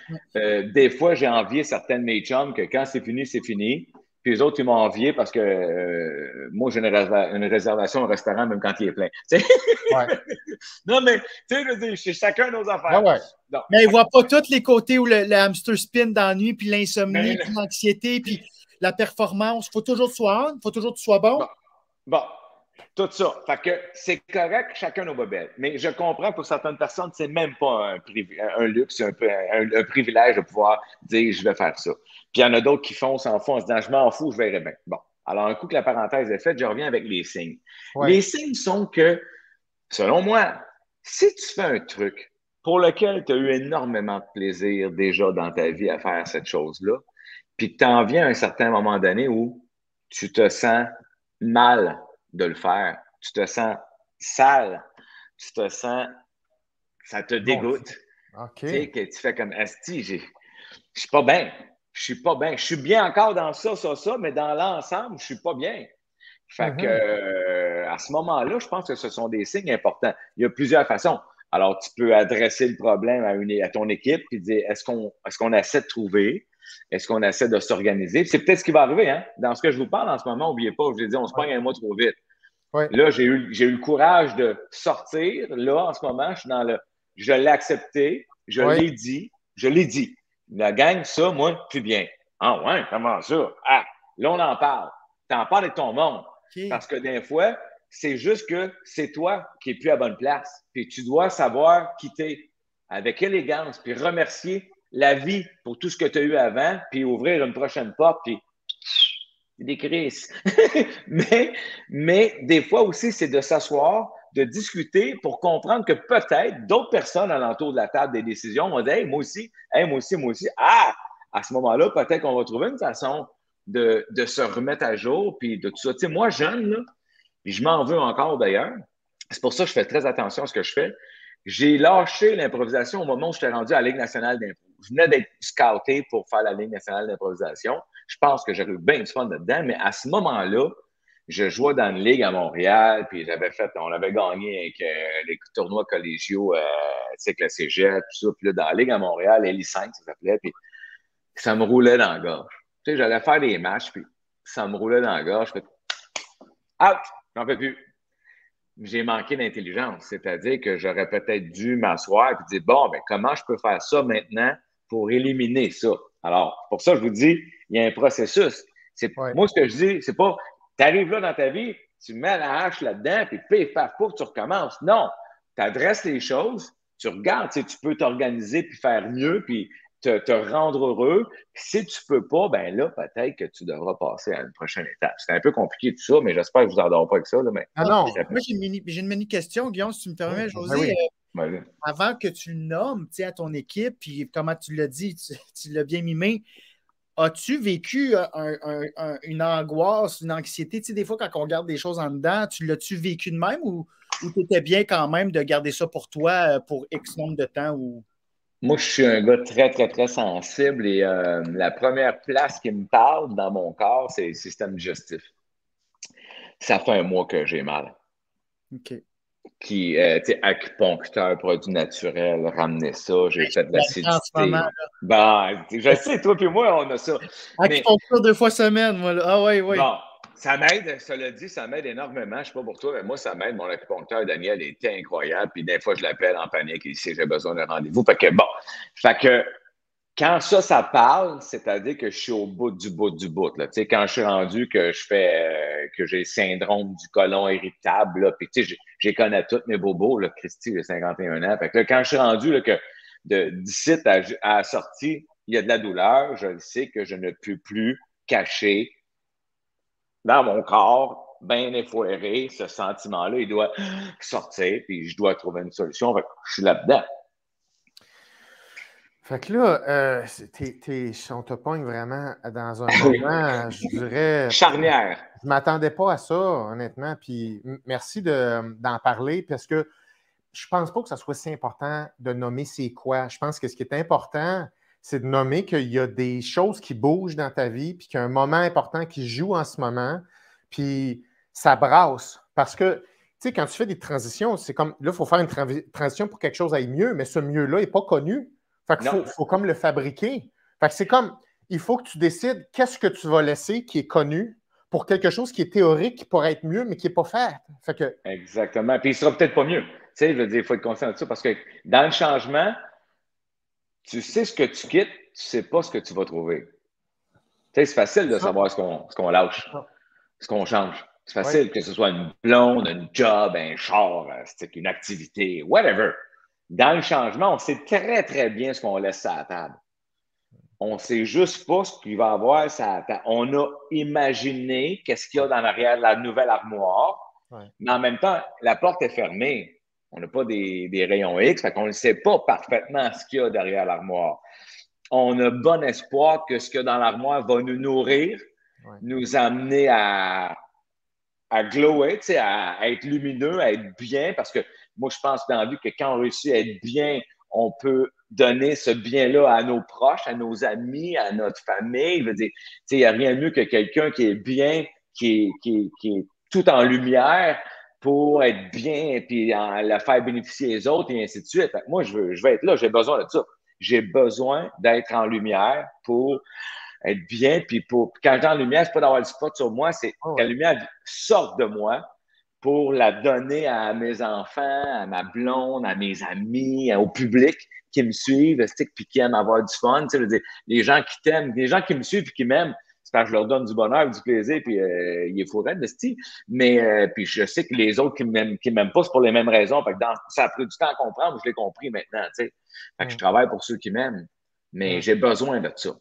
Euh, des fois, j'ai envié certaines de mes chums que quand c'est fini, c'est fini. Puis les autres, ils m'ont envié parce que euh, moi, j'ai une, réserva une réservation au restaurant même quand il est plein. Ouais. Non, mais tu sais, je veux dire, c'est chacun nos affaires. Ouais, ouais. Non. Mais ils ne voient pas tous les côtés où le, le hamster spin dans la nuit, puis l'insomnie, Mais- puis l'anxiété, puis la performance. Il faut toujours que tu sois on, il faut toujours que tu sois bon. Bon. Bon, tout ça. Fait que c'est correct, chacun nos bobelles. Mais je comprends que pour certaines personnes, c'est même pas un, priv- un luxe, un, peu- un, un privilège de pouvoir dire je vais faire ça. Puis il y en a d'autres qui font, s'en font en se disant je m'en fous, je verrai bien. Bon. Alors, un coup que la parenthèse est faite, je reviens avec les signes. Ouais. Les signes sont que, selon moi, si tu fais un truc pour lequel tu as eu énormément de plaisir déjà dans ta vie à faire cette chose-là, puis que tu en viens à un certain moment donné où tu te sens mal de le faire, tu te sens sale, tu te sens, ça te dégoûte. OK. Tu sais, que tu fais comme Asti, je suis pas bien, je suis pas bien, je suis bien encore dans ça, ça, ça, mais dans l'ensemble, je suis pas bien. Fait Mhm. que, euh, à ce moment-là, je pense que ce sont des signes importants. Il y a plusieurs façons. Alors, tu peux adresser le problème à, une, à ton équipe et dire est-ce qu'on est-ce qu'on essaie de trouver? Est-ce qu'on essaie de s'organiser? C'est peut-être ce qui va arriver, hein? Dans ce que je vous parle en ce moment, n'oubliez pas, je vous ai dit, on se pogne un mois trop vite. Ouais. Là, j'ai eu, j'ai eu le courage de sortir. Là, en ce moment, je suis dans le. Je l'ai accepté, je Ouais. l'ai dit, je l'ai dit. La gang, ça, moi, plus bien. Ah ouais, comment ça? Ah, là, on en parle. T'en parles avec ton monde. OK. Parce que des fois, c'est juste que c'est toi qui n'es plus à bonne place. Puis tu dois savoir quitter avec élégance, puis remercier la vie pour tout ce que tu as eu avant, puis ouvrir une prochaine porte, puis des crises. mais, mais des fois aussi, c'est de s'asseoir, de discuter pour comprendre que peut-être d'autres personnes alentour de la table des décisions vont dire hey, moi aussi, hey, moi aussi, moi aussi. Ah, à ce moment-là, peut-être qu'on va trouver une façon de, de se remettre à jour, puis de tout ça. Tu sais, moi, jeune, là, puis je m'en veux encore d'ailleurs. C'est pour ça que je fais très attention à ce que je fais. J'ai lâché l'improvisation au moment où j'étais rendu à la Ligue nationale d'impro. Je venais d'être scouté pour faire la Ligue nationale d'improvisation. Je pense que j'aurais eu bien du fun dedans, mais à ce moment-là, je jouais dans une ligue à Montréal, puis j'avais fait, on avait gagné avec euh, les tournois collégiaux, euh, tu sais, avec la Cégep, tout ça. Puis là, dans la ligue à Montréal, L I cinq, ça s'appelait, puis ça me roulait dans la gorge. Tu sais, j'allais faire des matchs, puis ça me roulait dans la gorge. Je fais, out, j'en fais plus. J'ai manqué d'intelligence, c'est-à-dire que j'aurais peut-être dû m'asseoir et dire, bon, ben, comment je peux faire ça maintenant pour éliminer ça? Alors, pour ça, je vous dis, il y a un processus. C'est, Ouais. Moi, ce que je dis, c'est pas, tu arrives là dans ta vie, tu mets la hache là-dedans, puis pif, paf, pouf, tu recommences. Non, tu adresses les choses, tu regardes, tu sais, tu peux t'organiser puis faire mieux, puis te, te rendre heureux. Si tu peux pas, ben là, peut-être que tu devras passer à une prochaine étape. C'est un peu compliqué tout ça, mais j'espère que je vous endors pas avec ça. Là, mais... Ah non. Moi, j'ai une, mini, j'ai une mini question, Guillaume, si tu me permets, Oui, José. oui. Euh, Ouais, avant que tu le nommes à ton équipe, puis comment tu l'as dit, tu, tu l'as bien mimé, as-tu vécu un, un, un, une angoisse, une anxiété? Tu sais, des fois, quand on garde des choses en dedans, tu l'as-tu vécu de même ou, ou tu étais bien quand même de garder ça pour toi pour X nombre de temps? Ou... Moi, je suis un gars très, très, très sensible et euh, la première place qui me parle dans mon corps, c'est le système digestif. Ça fait un mois que j'ai mal. OK. Qui, euh, tu sais, acupuncteur, produit naturel, ramener ça, j'ai fait de En ce l'acidité. moment, Ben, je sais, toi et moi, on a ça. Mais, acupuncture deux fois semaine, moi. Là. Ah oui, oui. bon, ça m'aide, cela dit, ça m'aide énormément. Je ne sais pas pour toi, mais moi, ça m'aide. Mon acupuncteur, Daniel, était incroyable. Puis des fois, je l'appelle en panique. Il sait que j'ai besoin d'un rendez-vous. Fait que, bon, fait que quand ça, ça parle, c'est-à-dire que je suis au bout du bout du bout. Là. Tu sais, quand je suis rendu que je fais euh, que j'ai le syndrome du côlon irritable, là, puis tu sais, j'ai connais toutes mes bobos, là, Christy, j'ai cinquante et un ans. Fait que là, quand je suis rendu là, que de d'ici à, à la sortie, il y a de la douleur, je le sais que je ne peux plus cacher dans mon corps, bien effoiré, ce sentiment-là, il doit sortir, puis je dois trouver une solution. Fait que je suis là-dedans. Fait que là, euh, t'es, t'es, on te pogne vraiment dans un moment, je dirais... Charnière. Je ne m'attendais pas à ça, honnêtement. Puis merci de, d'en parler parce que je pense pas que ça soit si important de nommer c'est quoi. Je pense que ce qui est important, c'est de nommer qu'il y a des choses qui bougent dans ta vie, puis qu'il y a un moment important qui joue en ce moment, puis ça brasse. Parce que, tu sais, quand tu fais des transitions, c'est comme, là, il faut faire une tra- transition pour que quelque chose aille mieux, mais ce mieux-là n'est pas connu. Fait qu'il faut, faut comme le fabriquer. Fait que c'est comme, il faut que tu décides qu'est-ce que tu vas laisser qui est connu pour quelque chose qui est théorique, qui pourrait être mieux, mais qui n'est pas fait. Fait que... Exactement. Puis il ne sera peut-être pas mieux. Tu sais, je veux dire, il faut être conscient de ça parce que dans le changement, tu sais ce que tu quittes, tu ne sais pas ce que tu vas trouver. Tu sais, c'est facile de savoir ce qu'on ce qu'on lâche, ce qu'on change. C'est facile ouais. que ce soit une blonde, un job, un char, une activité, whatever. Dans le changement, on sait très, très bien ce qu'on laisse à la table. On ne sait juste pas ce qu'il va y avoir sur la table. On a imaginé qu'est-ce qu'il y a dans l'arrière de la nouvelle armoire, ouais. mais en même temps, la porte est fermée. On n'a pas des, des rayons X, fait qu'on ne sait pas parfaitement ce qu'il y a derrière l'armoire. On a bon espoir que ce qu'il y a dans l'armoire va nous nourrir, ouais. nous amener à, à glower, à, à être lumineux, à être bien, parce que moi, je pense dans la vie que quand on réussit à être bien, on peut donner ce bien-là à nos proches, à nos amis, à notre famille. Je veux dire, il n'y a rien de mieux que quelqu'un qui est bien, qui est, qui est, qui est tout en lumière pour être bien et puis en, la faire bénéficier les autres et ainsi de suite. Fait que moi, je veux, je veux être là, j'ai besoin de ça. J'ai besoin d'être en lumière pour être bien. Puis pour, quand j'ai en lumière, c'est pas d'avoir le spot sur moi, c'est oh, que la lumière sorte de moi pour la donner à mes enfants, à ma blonde, à mes amis, au public qui me suivent, puis qui aiment avoir du fun. Tu sais, je veux dire, les gens qui t'aiment, les gens qui me suivent et qui m'aiment, c'est parce que je leur donne du bonheur, du plaisir, puis euh, il est fou de style. Mais euh, puis je sais que les autres qui m'aiment, qui m'aiment pas, c'est pour les mêmes raisons. Fait que dans, ça a pris du temps à comprendre, je l'ai compris maintenant. Tu sais. Fait que je travaille pour ceux qui m'aiment, mais j'ai besoin de ça.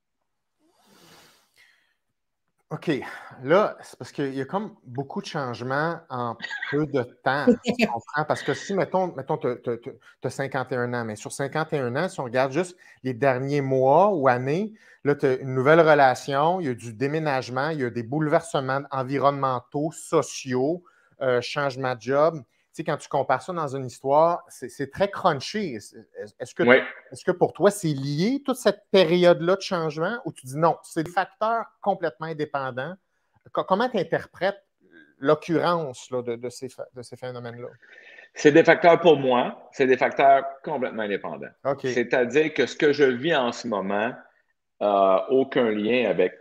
OK. Là, c'est parce qu'il y a comme beaucoup de changements en peu de temps. Tu comprends? Parce que si, mettons, mettons tu as cinquante et un ans, mais sur cinquante et un ans, si on regarde juste les derniers mois ou années, là, tu as une nouvelle relation, il y a du déménagement, il y a des bouleversements environnementaux, sociaux, euh, changement de job. Tu sais, quand tu compares ça dans une histoire, c'est très crunchy. Est-ce que, oui. est-ce que pour toi, c'est lié, toute cette période-là de changement, ou tu dis non, c'est des facteurs complètement indépendants? Comment tu interprètes l'occurrence de, de, ces, de ces phénomènes-là? C'est des facteurs pour moi, c'est des facteurs complètement indépendants. Okay. C'est-à-dire que ce que je vis en ce moment n'a aucun lien avec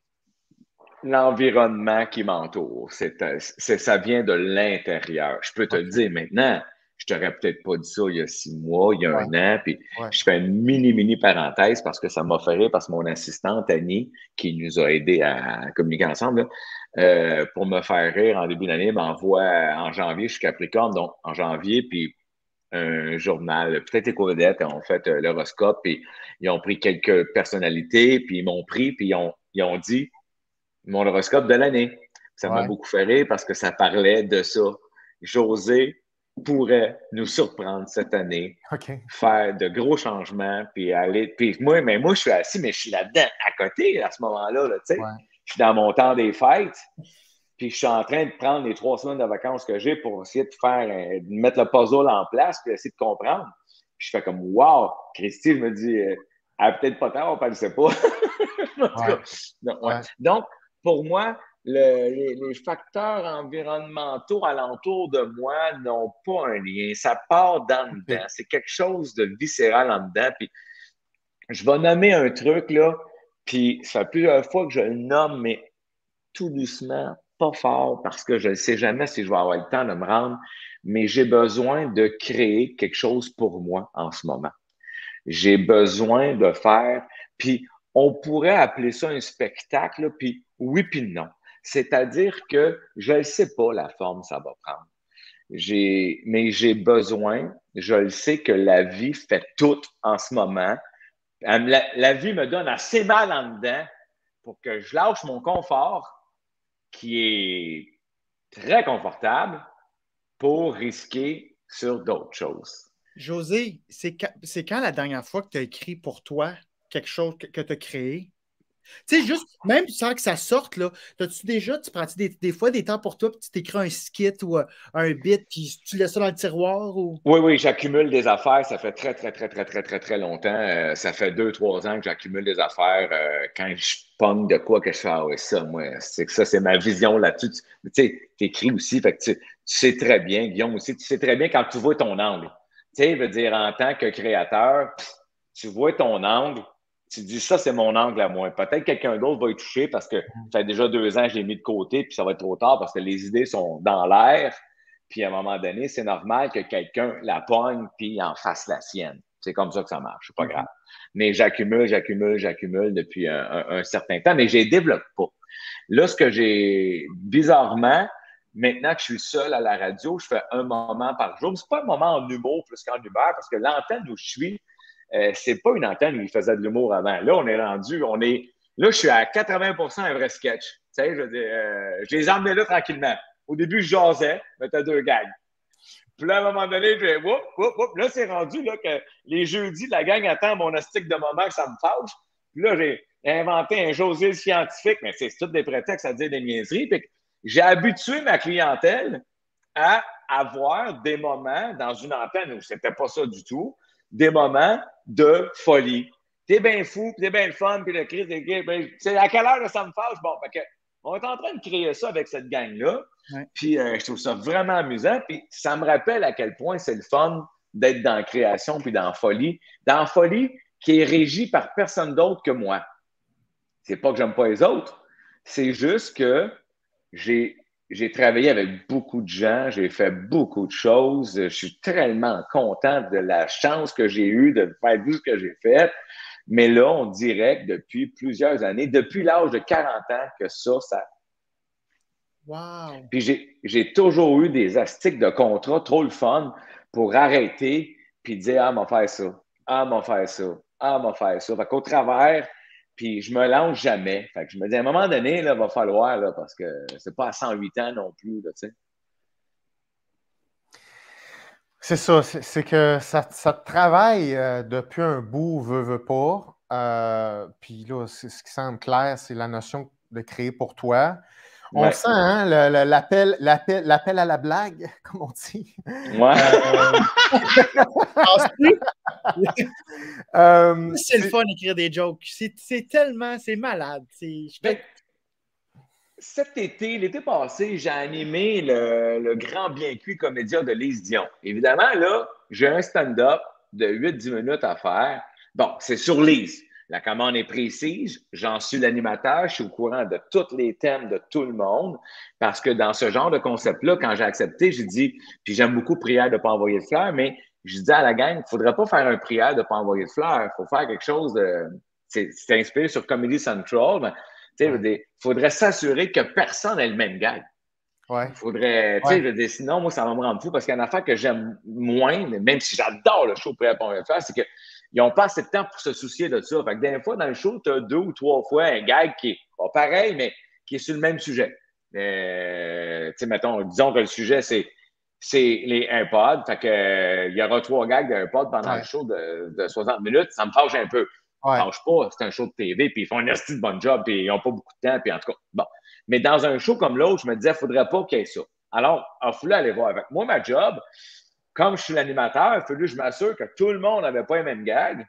l'environnement qui m'entoure. C'est, c'est, ça vient de l'intérieur. Je peux te okay. le dire maintenant. Je t'aurais peut-être pas dit ça il y a six mois, il y a ouais. un an, puis ouais. je fais une mini, mini parenthèse parce que ça m'a fait rire parce que mon assistante Annie, qui nous a aidés à communiquer ensemble, là, euh, pour me faire rire en début d'année, m'envoie en janvier, je suis Capricorne, donc en janvier, puis un journal, peut-être Éco-Vedette, ont fait euh, l'horoscope, puis ils ont pris quelques personnalités, puis ils m'ont pris, puis ils ont, ils ont dit mon horoscope de l'année. Ça ouais. m'a beaucoup fait rire parce que ça parlait de ça. José pourrait nous surprendre cette année, okay. faire de gros changements, puis aller. Puis moi, mais moi, je suis assis, mais je suis là-dedans, à côté, à ce moment-là, là, tu sais. Ouais. Je suis dans mon temps des fêtes, puis je suis en train de prendre les trois semaines de vacances que j'ai pour essayer de faire, de mettre le puzzle en place, puis essayer de comprendre. Puis je fais comme, wow! Christy, je me dis, elle a peut-être pas tard, on ne le sait pas. ouais. Donc, ouais. Ouais. Donc, pour moi, le, les, les facteurs environnementaux alentour de moi n'ont pas un lien. Ça part d'en dedans. C'est quelque chose de viscéral en dedans. Puis, je vais nommer un truc, là, puis ça fait plusieurs fois que je le nomme, mais tout doucement, pas fort, parce que je ne sais jamais si je vais avoir le temps de me rendre, mais j'ai besoin de créer quelque chose pour moi en ce moment. J'ai besoin de faire, puis on pourrait appeler ça un spectacle, puis oui, puis non. C'est-à-dire que je ne sais pas la forme que ça va prendre. J'ai, mais j'ai besoin, je le sais que la vie fait tout en ce moment. La, la vie me donne assez mal en dedans pour que je lâche mon confort, qui est très confortable, pour risquer sur d'autres choses. José, c'est quand, c'est quand la dernière fois que tu as écrit pour toi quelque chose que, que tu as créé? Tu sais, juste, même sans que ça sorte, là, as-tu déjà, tu prends-tu des, des fois des temps pour toi, puis tu t'écris un skit ou un, un bit, puis tu laisses ça dans le tiroir? Ou... Oui, oui, j'accumule des affaires. Ça fait très, très, très, très, très, très, très longtemps. Euh, ça fait deux, trois ans que j'accumule des affaires. Euh, quand je pogne de quoi que je fais, ah oui, ça, moi, c'est que ça, c'est ma vision là-dessus. Tu sais, tu écris aussi, fait que tu, tu sais très bien, Guillaume aussi, tu sais très bien quand tu vois ton angle. Tu sais, veut dire, en tant que créateur, tu tu vois ton angle, tu dis ça, c'est mon angle à moi. Peut-être que quelqu'un d'autre va y toucher parce que ça fait déjà deux ans que je l'ai mis de côté, puis ça va être trop tard parce que les idées sont dans l'air. Puis à un moment donné, c'est normal que quelqu'un la pogne puis en fasse la sienne. C'est comme ça que ça marche, c'est pas grave. Mais j'accumule, j'accumule, j'accumule depuis un, un, un certain temps, mais je les développe pas. Là, ce que j'ai, bizarrement, maintenant que je suis seul à la radio, je fais un moment par jour. C'est pas un moment en humour plus qu'en humeur, parce que l'antenne où je suis, euh, c'est pas une antenne où il faisait de l'humour avant. Là, on est rendu, on est, là, je suis à quatre-vingts pour cent un vrai sketch. Tu sais, je veux dire, euh, je les emmenais là tranquillement. Au début, je jasais, mais t'as deux gags. Puis là, à un moment donné, je whoop, whoop, whoop. Là, c'est rendu là, que les jeudis, la gang attend mon astique de moment que ça me fâche. Puis là, j'ai inventé un José scientifique, mais c'est tout des prétextes à dire des niaiseries. Puis j'ai habitué ma clientèle à avoir des moments dans une antenne où c'était pas ça du tout, des moments de folie. T'es bien fou, puis t'es bien le fun, puis le cri, c'est à quelle heure là, ça me fâche? Bon, fait que, on est en train de créer ça avec cette gang-là. Ouais. Puis euh, je trouve ça vraiment amusant. Puis ça me rappelle à quel point c'est le fun d'être dans la création puis dans la folie. Dans la folie qui est régie par personne d'autre que moi. C'est pas que j'aime pas les autres. C'est juste que j'ai, j'ai travaillé avec beaucoup de gens, j'ai fait beaucoup de choses. Je suis tellement content de la chance que j'ai eue de faire tout ce que j'ai fait. Mais là, on dirait que depuis plusieurs années, depuis l'âge de quarante ans, que ça, ça. Wow. Puis j'ai, j'ai toujours eu des astiques de contrat trop le fun pour arrêter puis dire ah, m'a faire ça, ah, m'a faire ça, ah, m'a faire ça. Fait qu'au travers, puis je me lance jamais. Fait que je me dis à un moment donné, là, il va falloir, là, parce que c'est pas à cent huit ans non plus, là, tu sais. C'est ça, c'est, c'est que ça, ça te travaille euh, depuis un bout, veut, veut pas. Euh, puis là, c'est, ce qui semble clair, c'est la notion de créer pour toi. On ouais. sent hein, le, le, l'appel, l'appel, l'appel à la blague, comme on dit. Ouais. Euh... euh, c'est le fun d'écrire des jokes. C'est, c'est tellement, c'est malade. C'est, je peux... Cet été, l'été passé, j'ai animé le, le Grand Bien Cuit Comédia de Lise Dion. Évidemment, là, j'ai un stand-up de huit à dix minutes à faire. Bon, c'est sur Lise. La commande est précise, j'en suis l'animateur, je suis au courant de tous les thèmes de tout le monde, parce que dans ce genre de concept-là, quand j'ai accepté, j'ai dit, puis j'aime beaucoup prière de ne pas envoyer de fleurs, mais je dis à la gang, il ne faudrait pas faire un prière de ne pas envoyer de fleurs, il faut faire quelque chose de... C'est, c'est inspiré sur Comedy Central, mais il ouais. faudrait s'assurer que personne n'ait le même gag. Ouais. Faudrait, tu sais, ouais. sinon, moi, ça va me rendre fou, parce qu'il y a une affaire que j'aime moins, même si j'adore le show prière de ne pas envoyer de fleurs, c'est que ils n'ont pas assez de temps pour se soucier de ça. Fait que des fois, dans le show, tu as deux ou trois fois un gag qui est pas pareil, mais qui est sur le même sujet. Euh, tu sais, mettons, disons que le sujet, c'est, c'est les AirPods. Fait que, euh, il y aura trois gags d'AirPods pendant ouais. le show de, de soixante minutes. Ça me fâche un peu. Ouais. Ça me fâche pas. C'est un show de T V, puis ils font un esti de bon job, puis ils n'ont pas beaucoup de temps, puis en tout cas, bon. Mais dans un show comme l'autre, je me disais, il ne faudrait pas qu'il y ait ça. Alors, il a fallu aller voir. Avec moi, ma job, comme je suis l'animateur, il a fallu que je m'assure que tout le monde n'avait pas les mêmes gags.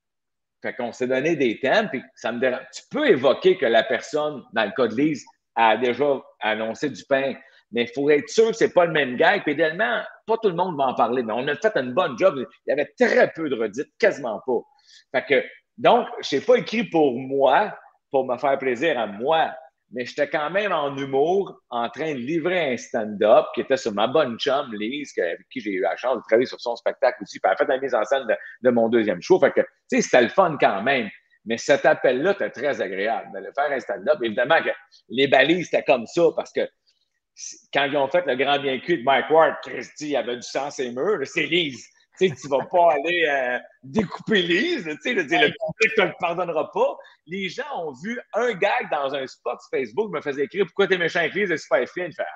Fait qu'on s'est donné des thèmes, puis ça me dérange. Tu peux évoquer que la personne, dans le cas de Lise, a déjà annoncé du pain, mais il faut être sûr que c'est pas le même gag. Puis idéalement, pas tout le monde va en parler, mais on a fait une bonne job. Il y avait très peu de redites, quasiment pas. Fait que, donc, je n'ai pas écrit pour moi, pour me faire plaisir à moi, mais j'étais quand même en humour, en train de livrer un stand-up qui était sur ma bonne chum, Lise, avec qui j'ai eu la chance de travailler sur son spectacle aussi, puis elle a fait la mise en scène de, de mon deuxième show. Fait que, tu sais, c'était le fun quand même. Mais cet appel-là, c'était très agréable de faire un stand-up. Évidemment que les balises, c'était comme ça, parce que quand ils ont fait le Grand Bien Cuit de Mike Ward, Christy, il y avait du sang sur les murs, c'est Lise. Tu sais, tu vas pas aller euh, découper Lise, tu sais, le, le public te le pardonnera pas. Les gens ont vu un gag dans un spot sur Facebook, me faisait écrire « Pourquoi t'es méchant avec Lise? C'est super fine. » Fait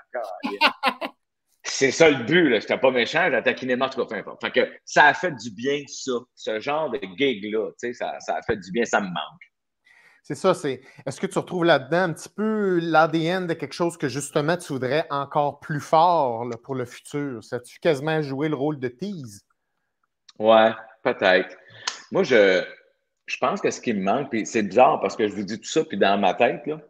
ah, c'est ça le but, là. J'étais pas méchant, j'ai taquiné en tout cas, peu importe. Fait que ça a fait du bien, ça. Ce genre de gig-là, tu sais, ça, ça a fait du bien, ça me manque. C'est ça, c'est. Est-ce que tu retrouves là-dedans un petit peu l'A D N de quelque chose que justement tu voudrais encore plus fort là, pour le futur? Ça a-tu quasiment joué le rôle de tease? Ouais, peut-être. Moi, je, je pense que ce qui me manque, puis c'est bizarre parce que je vous dis tout ça, puis dans ma tête, là,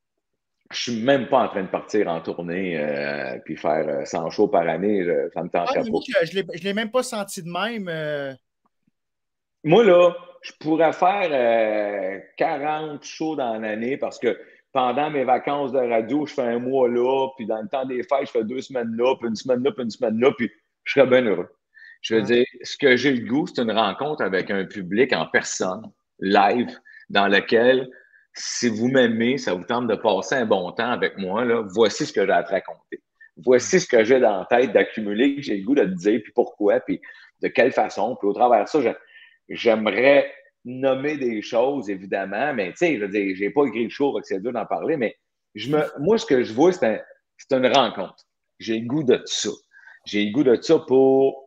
je suis même pas en train de partir en tournée euh, puis faire euh, cent shows par année. Je, ça me tenterait ah, pas. Moi, je ne l'ai, je l'ai même pas senti de même. Euh... Moi, là, je pourrais faire euh, quarante shows dans l'année parce que pendant mes vacances de radio, je fais un mois là, puis dans le temps des fêtes, je fais deux semaines là, puis une semaine là, puis une semaine là, puis je serais bien heureux. Je veux Mm. dire, ce que j'ai le goût, c'est une rencontre avec un public en personne, live, dans lequel, si vous m'aimez, ça vous tente de passer un bon temps avec moi, là, voici ce que j'ai à te raconter. Voici ce que j'ai dans la tête d'accumuler, que j'ai le goût de te dire, puis pourquoi, puis de quelle façon. Puis au travers de ça, je, j'aimerais nommer des choses, évidemment, mais tu sais, je veux dire, j'ai pas écrit le show, c'est dur d'en parler, mais je me, moi, ce que je vois, c'est un, c'est une rencontre. J'ai le goût de ça. J'ai le goût de ça pour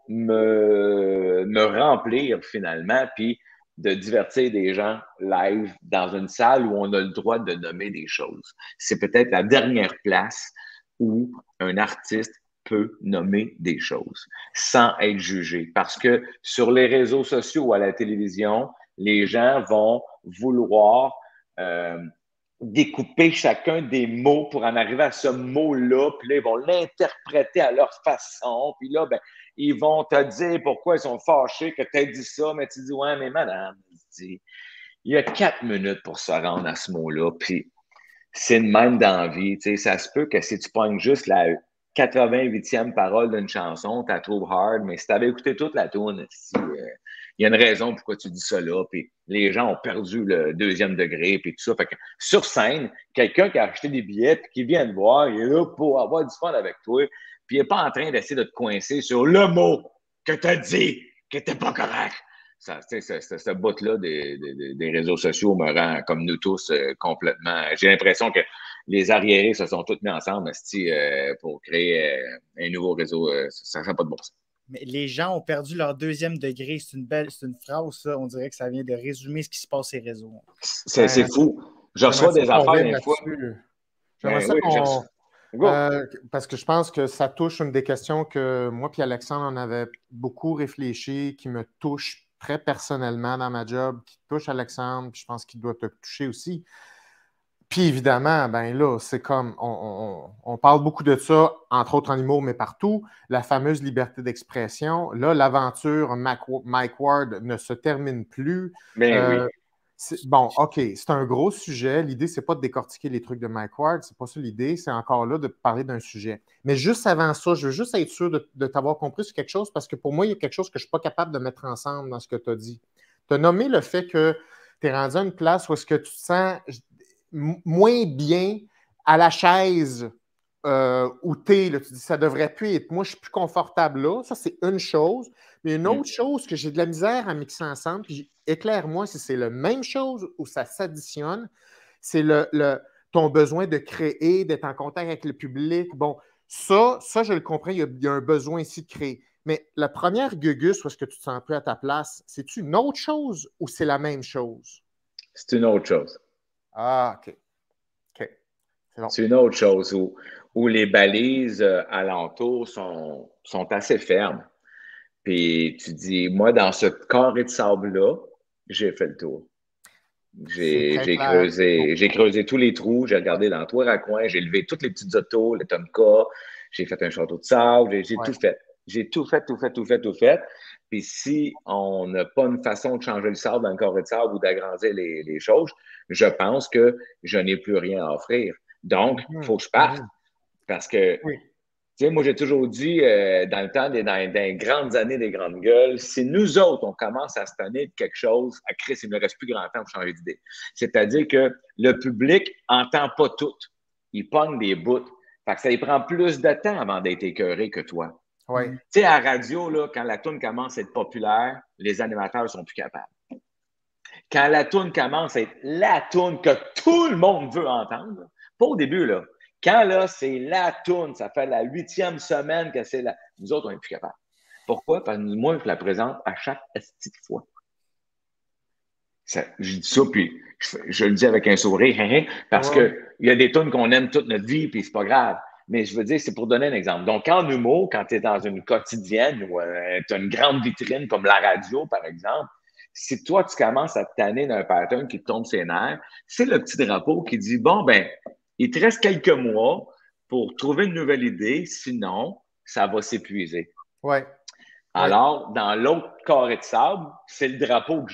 me, me remplir finalement, puis de divertir des gens live dans une salle où on a le droit de nommer des choses. C'est peut-être la dernière place où un artiste peut nommer des choses sans être jugé. Parce que sur les réseaux sociaux ou à la télévision, les gens vont vouloir euh, découper chacun des mots pour en arriver à ce mot-là, puis là, ils vont l'interpréter à leur façon, puis là, ben, ils vont te dire pourquoi ils sont fâchés que tu as dit ça, mais tu dis, ouais, mais madame, il y a quatre minutes pour se rendre à ce mot-là, puis c'est de même dans la vie, tu sais, ça se peut que si tu pognes juste la quatre-vingt-huitième parole d'une chanson, tu la trouves hard, mais si tu avais écouté toute la tune, si, euh, il y a une raison pourquoi tu dis ça là, puis les gens ont perdu le deuxième degré, puis tout ça. Fait que sur scène, quelqu'un qui a acheté des billets, puis qui vient te voir, il est là pour avoir du fun avec toi, puis il n'est pas en train d'essayer de te coincer sur le mot que tu as dit qui n'était pas correct. Ça, ce, ce, ce bout-là des, des, des réseaux sociaux me rend, comme nous tous, euh, complètement. J'ai l'impression que les arriérés se sont tous mis ensemble euh, pour créer euh, un nouveau réseau. Euh, ça n'a pas de bon sens. Mais les gens ont perdu leur deuxième degré. C'est une belle, c'est une phrase, ça. On dirait que ça vient de résumer ce qui se passe sur les réseaux. C'est, ben, c'est fou. Je reçois des affaires des fois. J'aimerais ça qu'on... Euh, parce que je pense que ça touche une des questions que moi et Alexandre, on avait beaucoup réfléchi, qui me touche très personnellement dans ma job, qui touche Alexandre, puis je pense qu'il doit te toucher aussi. Puis évidemment, ben là, c'est comme, on, on, on parle beaucoup de ça, entre autres en humour, mais partout, la fameuse liberté d'expression. Là, l'aventure Mike Ward ne se termine plus. Ben euh, oui. Bon, OK, c'est un gros sujet. L'idée, c'est pas de décortiquer les trucs de Mike Ward, c'est pas ça l'idée, c'est encore là de parler d'un sujet. Mais juste avant ça, je veux juste être sûr de, de t'avoir compris sur quelque chose, parce que pour moi, il y a quelque chose que je ne suis pas capable de mettre ensemble dans ce que tu as dit. Tu as nommé le fait que tu es rendu à une place où est-ce que tu te sens moins bien à la chaise euh, où tu es. Tu dis, ça devrait plus être. Moi, je suis plus confortable là. Ça, c'est une chose. Mais une autre mmh. chose que j'ai de la misère à mixer ensemble, puis éclaire-moi si c'est la même chose ou ça s'additionne, c'est le, le, ton besoin de créer, d'être en contact avec le public. Bon, ça, ça je le comprends, il y a, il y a un besoin ici de créer. Mais la première gugus, où est-ce que tu te sens plus à ta place, c'est-tu une autre chose ou c'est la même chose? C'est une autre chose. Ah, OK. OK. C'est, bon. C'est une autre chose où, où les balises euh, alentours sont, sont assez fermes. Puis tu dis, moi, dans ce carré de sable-là, j'ai fait le tour. J'ai, j'ai, creusé, j'ai creusé tous les trous, j'ai regardé dans tous les raccoins, j'ai levé toutes les petites autos, les Tomka, j'ai fait un château de sable, j'ai, j'ai ouais. tout fait. J'ai tout fait, tout fait, tout fait, tout fait. Puis si on n'a pas une façon de changer le sable dans le carré de sable ou d'agrandir les, les choses, je pense que je n'ai plus rien à offrir. Donc, il mmh. faut que je parte. Mmh. Parce que oui. Tu sais, moi, j'ai toujours dit, euh, dans le temps, des, dans, dans les grandes années des grandes gueules, si nous autres, on commence à se tenir de quelque chose, à Christ, il ne reste plus grand temps pour changer d'idée. C'est-à-dire que le public n'entend pas tout. Il pogne des bouts. Fait que ça lui prend plus de temps avant d'être écœuré que toi. Oui. Tu sais, à la radio, là, quand la toune commence à être populaire, les animateurs ne sont plus capables. Quand la toune commence à être la toune que tout le monde veut entendre, pas au début, là. Quand là, c'est la toune, ça fait la huitième semaine que c'est la. Nous autres, on n'est plus capables. Pourquoi? Parce que moi, je la présente à chaque petite fois. Ça, je dis ça, puis je, je le dis avec un sourire, hein, parce ouais. qu'il y a des tunes qu'on aime toute notre vie, puis c'est pas grave. Mais je veux dire, c'est pour donner un exemple. Donc, en humour, quand tu es dans une quotidienne ou euh, tu as une grande vitrine comme la radio, par exemple, si toi, tu commences à te tanner d'un pattern qui te tombe ses nerfs, c'est le petit drapeau qui dit, bon, ben, il te reste quelques mois pour trouver une nouvelle idée, sinon, ça va s'épuiser. Ouais. Alors, ouais. dans l'autre carré de sable, c'est le drapeau que j'ai.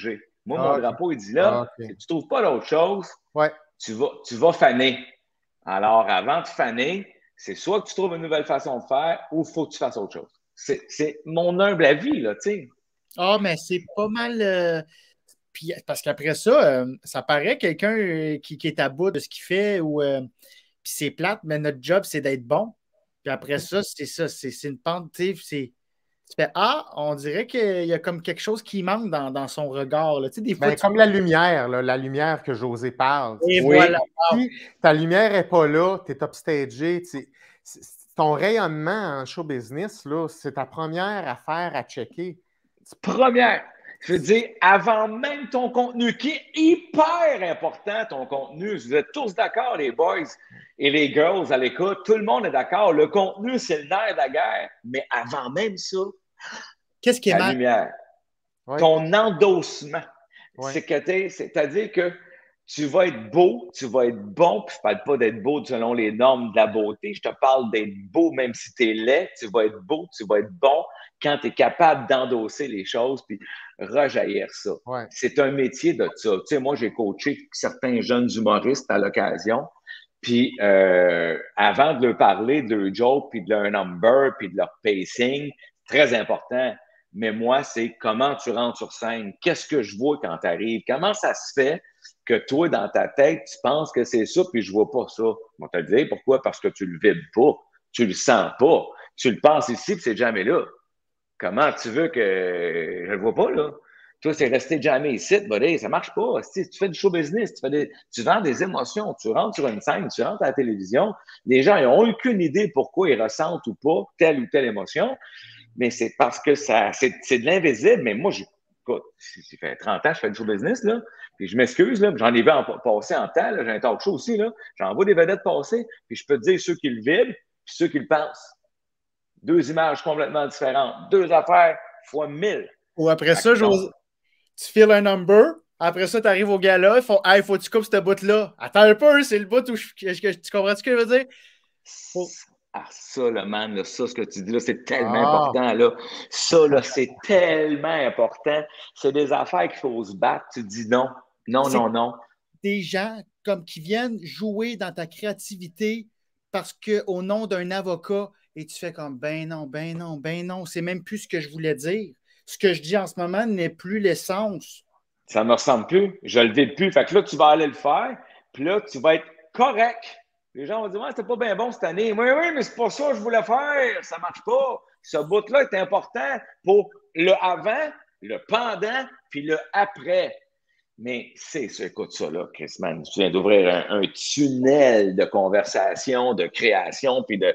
Moi, Ah, mon ok. drapeau, il dit Ah, là, ok. si tu ne trouves pas d'autre chose, Ouais. tu vas, tu vas faner. Alors, avant de faner, c'est soit que tu trouves une nouvelle façon de faire ou il faut que tu fasses autre chose. C'est, c'est mon humble avis, là, tu sais. Ah, mais c'est pas mal. euh, puis, parce qu'après ça, euh, ça paraît quelqu'un euh, qui, qui est à bout de ce qu'il fait ou euh, puis c'est plate, mais notre job, c'est d'être bon. Puis après ça, c'est ça, c'est c'est une pente, tu sais, c'est. Tu fais Ah, on dirait qu'il y a comme quelque chose qui manque dans, dans son regard. Là. Tu sais, des fois, Ben, tu. comme la lumière, là, la lumière que José parle. Et Oui. voilà. Si ta lumière n'est pas là, tu es upstagé, tu sais, c'est- c'est- ton rayonnement en show business, là, c'est ta première affaire à checker. Première, je veux dire, avant même ton contenu, qui est hyper important, ton contenu, vous êtes tous d'accord, les boys et les girls à l'écoute, tout le monde est d'accord, le contenu, c'est le nerf de la guerre, mais avant même ça, Qu'est-ce qui est ta mal? lumière, Oui, ton endossement, oui. c'est que t'es- c'est-à-dire que tu vas être beau, tu vas être bon, puis je parle pas d'être beau selon les normes de la beauté, je te parle d'être beau même si tu es laid, tu vas être beau, tu vas être bon quand tu es capable d'endosser les choses puis rejaillir ça. Ouais. C'est un métier de ça. Tu sais, moi, j'ai coaché certains jeunes humoristes à l'occasion, puis euh, avant de leur parler de leur joke, puis de leur number, puis de leur pacing, très important. Mais moi, c'est comment tu rentres sur scène, qu'est-ce que je vois quand tu arrives, comment ça se fait que toi, dans ta tête, tu penses que c'est ça, puis je vois pas ça. On te le dire pourquoi? Parce que tu le vibres pas, tu le sens pas, tu le penses ici, puis c'est jamais là. Comment tu veux que je le vois pas, là? Toi, c'est rester jamais ici, buddy, ça marche pas. Si tu fais du show business, tu, fais des, tu vends des émotions, tu rentres sur une scène, tu rentres à la télévision, les gens n'ont aucune idée pourquoi ils ressentent ou pas telle ou telle émotion, mais c'est parce que ça, c'est, c'est de l'invisible. Mais moi, je, écoute, ça fait trente ans que je fais du show business, là, puis je m'excuse, là, j'en ai vu en, passer en temps, là, j'ai un talk show aussi, là, j'en vois des vedettes passer, puis je peux te dire ceux qui le vibrent, puis ceux qui le pensent. Deux images complètement différentes, deux affaires fois mille. Ou après ça, José, tu files un number. Après ça, tu arrives au gala, ils font Hey, faut que tu coupes cette bout-là. Attends un peu, c'est le bout où je, je, je, tu comprends ce que je veux dire? Faut... Ah, ça, là, man, là, ça, ce que tu dis là, c'est tellement Ah. important, là. Ça, là, c'est tellement important. C'est des affaires qu'il faut se battre. Tu dis non, non, C'est non, non. des gens comme qui viennent jouer dans ta créativité parce qu'au nom d'un avocat, et tu fais comme ben non, ben non, ben non, c'est même plus ce que je voulais dire. Ce que je dis en ce moment n'est plus l'essence. Ça me ressemble plus. Je le vis plus. Fait que là, tu vas aller le faire, puis là, tu vas être correct. Les gens vont dire, ouais, c'était pas bien bon cette année. Oui, oui, mais c'est pas ça que je voulais faire. Ça marche pas. Ce bout-là est important pour le avant, le pendant, puis le après. Mais c'est ça, écoute ça, là, Chris, man. Tu viens d'ouvrir un, un tunnel de conversation, de création, puis de.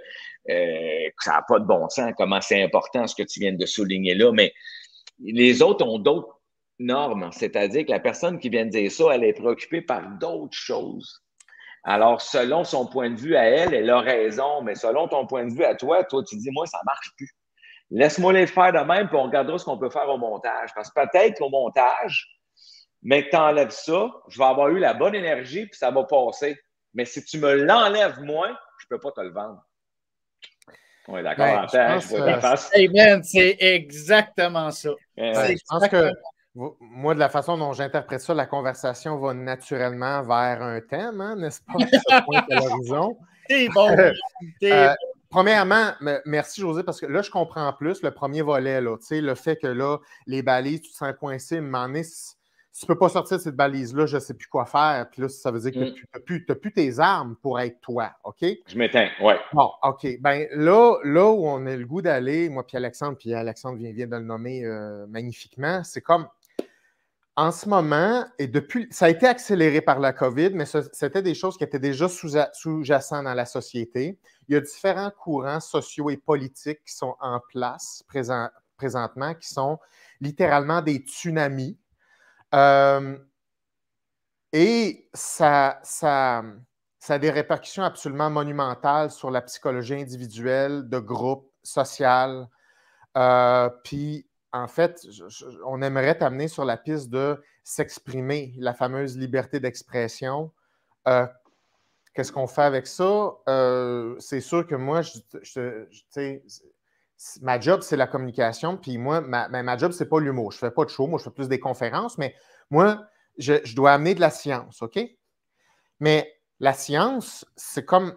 Euh, ça n'a pas de bon sens, comment c'est important ce que tu viens de souligner là. Mais les autres ont d'autres normes. C'est-à-dire que la personne qui vient de dire ça, elle est préoccupée par d'autres choses. Alors, selon son point de vue à elle, elle a raison, mais selon ton point de vue à toi, toi, tu dis, moi, ça marche plus. Laisse-moi les faire de même, puis on regardera ce qu'on peut faire au montage. Parce que peut-être qu'au montage, mais que tu enlèves ça, je vais avoir eu la bonne énergie, puis ça va passer. Mais si tu me l'enlèves moins, je ne peux pas te le vendre. On est d'accord Ben, en je temps, pense, je vois ta euh, face. Hey man, c'est exactement ça. Euh, Ben, C'est je pense que exactement- moi, de la façon dont j'interprète ça, la conversation va naturellement vers un thème, hein, n'est-ce pas? Qui se pointe à l'horizon. T'es bon. T'es Euh, bon. Premièrement, me- merci José, parce que là, je comprends plus le premier volet, là, tu sais, le fait que là, les balises, tu te sens coincé, à un moment donné, si, si tu ne peux pas sortir de cette balise-là, je ne sais plus quoi faire. Puis là, ça veut dire que Mm. tu n'as plus, t'as plus tes armes pour être toi, OK? Je m'éteins, ouais. Bon, OK. Ben là, là où on a le goût d'aller, moi puis Alexandre, puis Alexandre vient, vient de le nommer euh, magnifiquement, c'est comme en ce moment, et depuis, ça a été accéléré par la COVID, mais ce- c'était des choses qui étaient déjà sous- sous-jacentes dans la société. Il y a différents courants sociaux et politiques qui sont en place présent- présentement, qui sont littéralement des tsunamis. Euh, et ça, ça, ça a des répercussions absolument monumentales sur la psychologie individuelle, de groupe, social. Euh, puis, en fait, je- je- on aimerait t'amener sur la piste de s'exprimer, la fameuse liberté d'expression. Euh, Qu'est-ce qu'on fait avec ça? Euh, c'est sûr que moi, je, je- je- tu sais, ma job, c'est la communication. Puis moi, ma, ma, ma job, c'est pas l'humour. Je fais pas de show. Moi, je fais plus des conférences. Mais moi, je, je dois amener de la science, OK? Mais la science, c'est comme...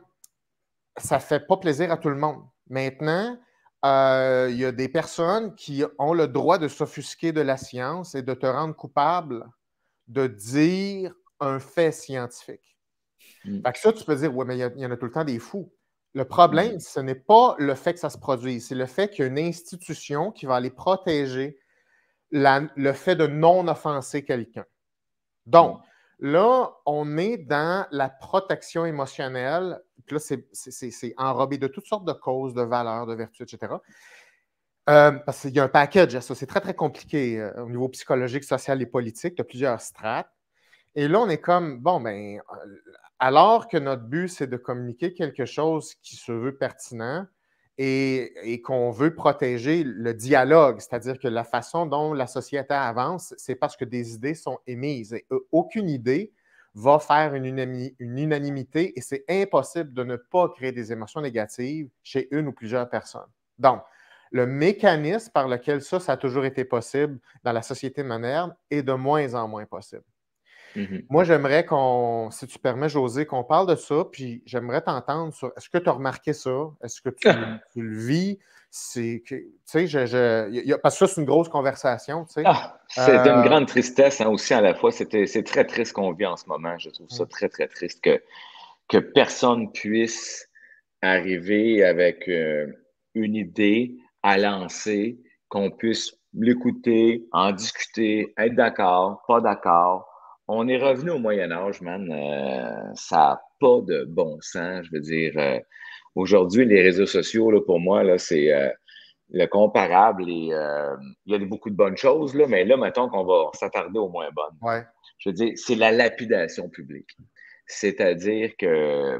Ça fait pas plaisir à tout le monde. Maintenant, euh, il y a des personnes qui ont le droit de s'offusquer de la science et de te rendre coupable de dire un fait scientifique. Mm. Fait que ça, tu peux dire, oui, mais il y, y en a tout le temps des fous. Le problème, mm. ce n'est pas le fait que ça se produise, c'est le fait qu'il y a une institution qui va aller protéger la, le fait de non offenser quelqu'un. Donc, mm. là, on est dans la protection émotionnelle. Puis là, c'est, c'est, c'est enrobé de toutes sortes de causes, de valeurs, de vertus, et cetera. Euh, parce qu'il y a un package à ça. C'est très, très compliqué euh, au niveau psychologique, social et politique. Il y a plusieurs strates. Et là, on est comme, bon, ben, alors que notre but, c'est de communiquer quelque chose qui se veut pertinent et, et qu'on veut protéger le dialogue, c'est-à-dire que la façon dont la société avance, c'est parce que des idées sont émises. Et aucune idée va faire une, unami- une unanimité et c'est impossible de ne pas créer des émotions négatives chez une ou plusieurs personnes. Donc, le mécanisme par lequel ça, ça a toujours été possible dans la société moderne est de moins en moins possible. Mm-hmm. Moi, j'aimerais qu'on, si tu permets, José, qu'on parle de ça, puis j'aimerais t'entendre sur, est-ce que tu as remarqué ça? Est-ce que tu, tu le vis? C'est que, tu sais, je, je, y a, parce que ça, c'est une grosse conversation, tu sais. Ah, c'est euh, une grande tristesse, hein, aussi, à la fois. C'était, c'est très triste qu'on vit en ce moment. Je trouve ça mm. très, très triste que, que personne puisse arriver avec euh, une idée à lancer, qu'on puisse l'écouter, en discuter, être d'accord, pas d'accord. On est revenu au Moyen-Âge, man. Euh, ça n'a pas de bon sens. Je veux dire, euh, aujourd'hui, les réseaux sociaux, là, pour moi, là, c'est euh, le comparable. Et, euh, il y a beaucoup de bonnes choses, là, mais là, mettons qu'on va s'attarder aux moins bonnes. Ouais. Je veux dire, c'est la lapidation publique. C'est-à-dire que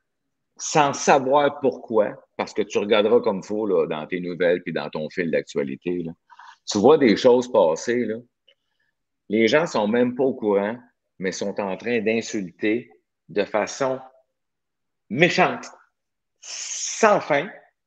sans savoir pourquoi, parce que tu regarderas comme il faut là, dans tes nouvelles puis dans ton fil d'actualité, là, tu vois des choses passer, là. Les gens ne sont même pas au courant, mais sont en train d'insulter de façon méchante, sans fin,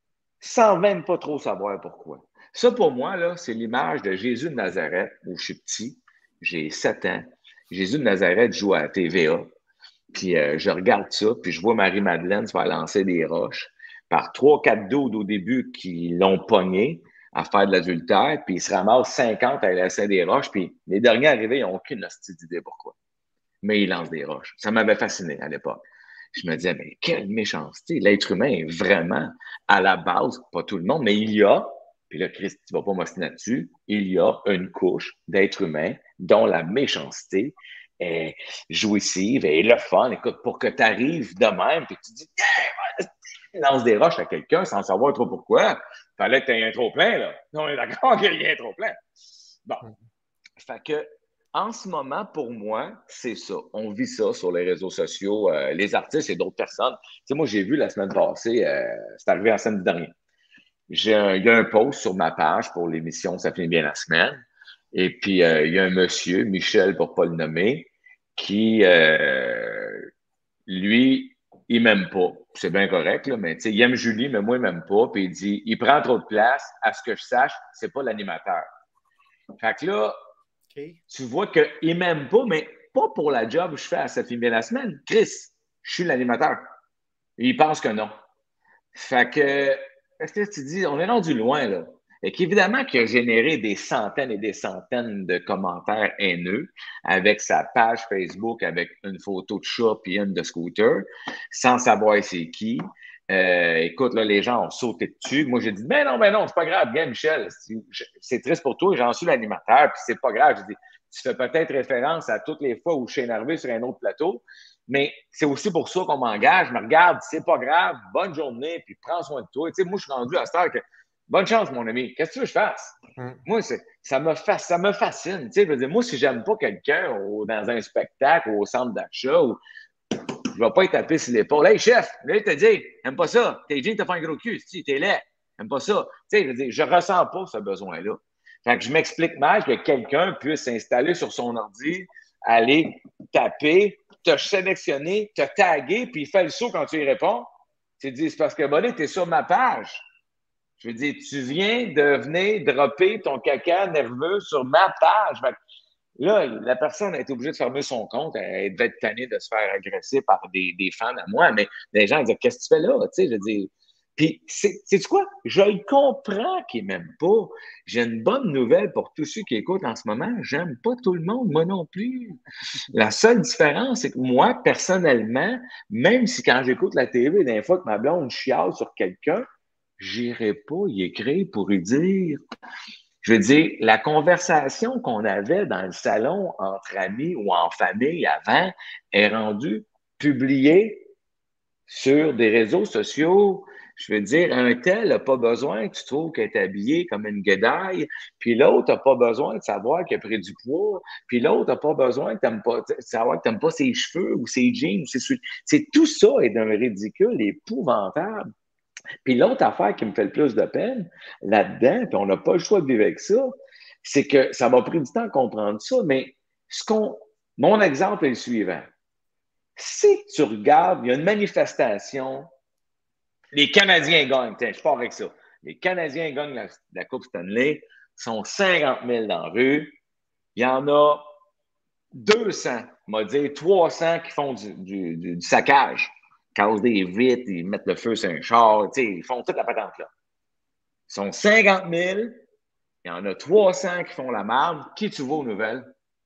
sans même pas trop savoir pourquoi. Ça, pour moi, là, c'est l'image de Jésus de Nazareth, où je suis petit, j'ai sept ans. Jésus de Nazareth joue à la T V A, puis euh, je regarde ça, puis je vois Marie-Madeleine se faire lancer des roches par trois, quatre doudes au début qui l'ont pogné à faire de l'adultère, puis ils se ramassent cinquante à lancer des roches, puis les derniers arrivés, ils n'ont aucune hostie d'idée pourquoi. Mais ils lancent des roches. Ça m'avait fasciné à l'époque. Je me disais, mais quelle méchanceté! L'être humain est vraiment, à la base, pas tout le monde, mais il y a, puis là, Christ, tu vas pas m'ostiner là-dessus, il y a une couche d'êtres humains dont la méchanceté est jouissive et le fun. Écoute, pour que tu arrives de même, puis que tu dis, yeah, lance des roches à quelqu'un sans savoir trop pourquoi. Fallait que tu aies un trop-plein, là. On est d'accord qu'il y ait un trop-plein. Bon. Fait que, en ce moment, pour moi, c'est ça. On vit ça sur les réseaux sociaux, euh, les artistes et d'autres personnes. Tu sais, moi, j'ai vu la semaine passée, euh, c'est arrivé en samedi dernier. J'ai un, il y a un post sur ma page pour l'émission Ça finit bien la semaine. Et puis, euh, il y a un monsieur, Michel, pour ne pas le nommer, qui, euh, lui, il m'aime pas. C'est bien correct, là, mais tu sais, il aime Julie, mais moi, il m'aime pas. Puis il dit, il prend trop de place. À ce que je sache, c'est pas l'animateur. Fait que là, okay. Tu vois qu'il m'aime pas, mais pas pour la job que je fais à Ça finit bien la semaine. Chris, je suis l'animateur. Et il pense que non. Fait que, est-ce que tu dis, on est rendu loin, là. Et qu'évidemment qu'il a généré des centaines et des centaines de commentaires haineux avec sa page Facebook avec une photo de chat puis une de scooter, sans savoir c'est qui. Euh, écoute, là, les gens ont sauté dessus. Moi, j'ai dit, mais non, mais non, c'est pas grave, bien, Michel. C'est triste pour toi, j'en suis l'animateur, puis c'est pas grave. J'ai dit, tu fais peut-être référence à toutes les fois où je suis énervé sur un autre plateau, mais c'est aussi pour ça qu'on m'engage. Je me regarde, c'est pas grave, bonne journée, puis prends soin de toi. Tu sais, moi, je suis rendu à cette heure que bonne chance, mon ami. Qu'est-ce que tu veux que je fasse? Mm. Moi, c'est, ça, me fa- ça me fascine. Tu sais, je veux dire, moi, si j'aime pas quelqu'un au, dans un spectacle ou au centre d'achat, ou, je vais pas être tapé sur l'épaule. Hey, chef, là, il te dit, j'aime pas ça. T'es jeans, t'as fait un gros cul. Si, t'es laid. J'aime pas ça. Tu sais, je veux dire, je ressens pas ce besoin-là. Fait que je m'explique mal que quelqu'un puisse s'installer sur son ordi, aller taper, te sélectionner, te taguer, puis il fait le saut quand tu y réponds. Tu te dis, c'est parce que, bonnet, t'es sur ma page. Je veux dire, tu viens de venir dropper ton caca nerveux sur ma page. Fait que là, la personne a été obligée de fermer son compte. Elle devait être tannée de se faire agresser par des, des fans à moi. Mais les gens disent, qu'est-ce que tu fais là? Tu sais, je veux dire. Puis, sais-tu quoi? Je le comprends qu'ils m'aiment pas. J'ai une bonne nouvelle pour tous ceux qui écoutent en ce moment. J'aime pas tout le monde, moi non plus. La seule différence, c'est que moi, personnellement, même si quand j'écoute la T V, des fois que ma blonde chiale sur quelqu'un, j'irai pas y écrire pour lui dire. Je veux dire, la conversation qu'on avait dans le salon entre amis ou en famille avant est rendue publiée sur des réseaux sociaux. Je veux dire, un tel n'a pas besoin que tu trouves qu'elle est habillée comme une guédaille, puis l'autre n'a pas besoin de savoir qu'elle a pris du poids, puis l'autre n'a pas besoin de savoir que tu n'aimes pas ses cheveux ou ses jeans. C'est, c'est, tout ça est d'un ridicule épouvantable. Puis l'autre affaire qui me fait le plus de peine là-dedans, puis on n'a pas le choix de vivre avec ça, c'est que ça m'a pris du temps à comprendre ça, mais ce qu'on, mon exemple est le suivant. Si tu regardes, il y a une manifestation, les Canadiens gagnent. Tiens, je pars avec ça. Les Canadiens gagnent la, la Coupe Stanley, sont cinquante mille dans la rue. Il y en a deux cents, on va dire trois cents qui font du, du, du, du saccage. Ils cassent des vitres, ils mettent le feu sur un char, ils font toute la patente-là. Ils sont cinquante mille, il y en a trois cents qui font la marde. Qui tu vois aux nouvelles?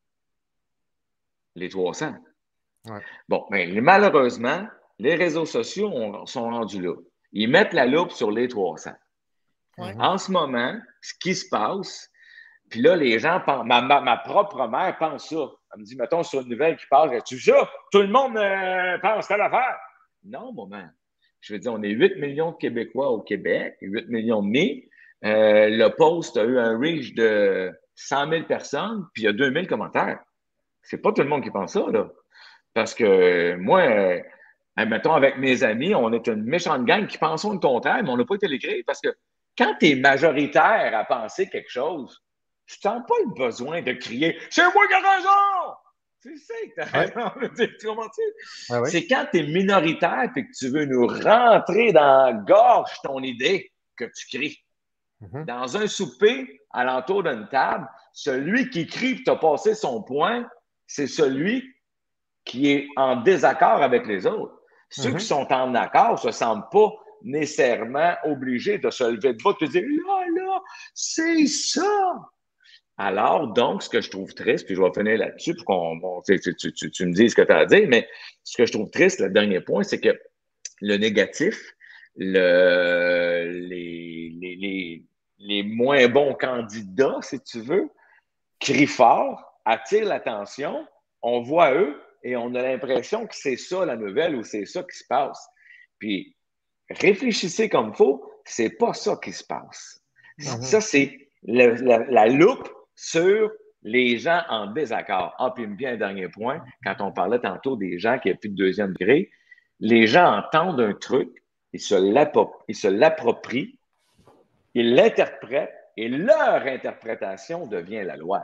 Les trois cents. Ouais. Bon, mais malheureusement, les réseaux sociaux ont, sont rendus là. Ils mettent la loupe sur les trois cents. Ouais. En ce moment, ce qui se passe, puis là, les gens pensent, ma, ma, ma propre mère pense ça. Elle me dit, mettons, sur une nouvelle qui passe, tu sais ça? Tout le monde euh, pense à l'affaire. Non, maman. Je veux dire, on est huit millions de Québécois au Québec, huit millions de demi. Euh, le post a eu un reach de cent mille personnes, puis il y a deux mille commentaires. C'est pas tout le monde qui pense ça, là. Parce que moi, euh, mettons, avec mes amis, on est une méchante gang qui pensons le contraire, mais on n'a pas été l'écrire parce que quand tu es majoritaire à penser quelque chose, tu n'as pas le besoin de crier « C'est moi qui ai raison! » Tu sais que tu as raison. Ouais. Tu comprends-tu? Ah oui. C'est quand tu es minoritaire et que tu veux nous rentrer dans la gorge ton idée que tu cries. Mm-hmm. Dans un souper, alentour d'une table, celui qui crie et t'a passé son point, c'est celui qui est en désaccord avec les autres. Ceux mm-hmm. qui sont en accord ne se sentent pas nécessairement obligés de se lever de bas et de dire « Là, là, c'est ça! » Alors, donc, ce que je trouve triste, puis je vais finir là-dessus pour qu'on bon, tu, tu, tu, tu me dises ce que tu as à dire, mais ce que je trouve triste, le dernier point, c'est que le négatif, le, les, les, les, les moins bons candidats, si tu veux, crient fort, attirent l'attention, on voit eux et on a l'impression que c'est ça la nouvelle ou c'est ça qui se passe. Puis, réfléchissez comme il faut, c'est pas ça qui se passe. Mm-hmm. Ça, c'est le, la, la loupe sur les gens en désaccord. Ah, puis bien un dernier point, quand on parlait tantôt des gens qui n'ont plus de deuxième degré, les gens entendent un truc, ils se l'approprient, ils l'interprètent et leur interprétation devient la loi.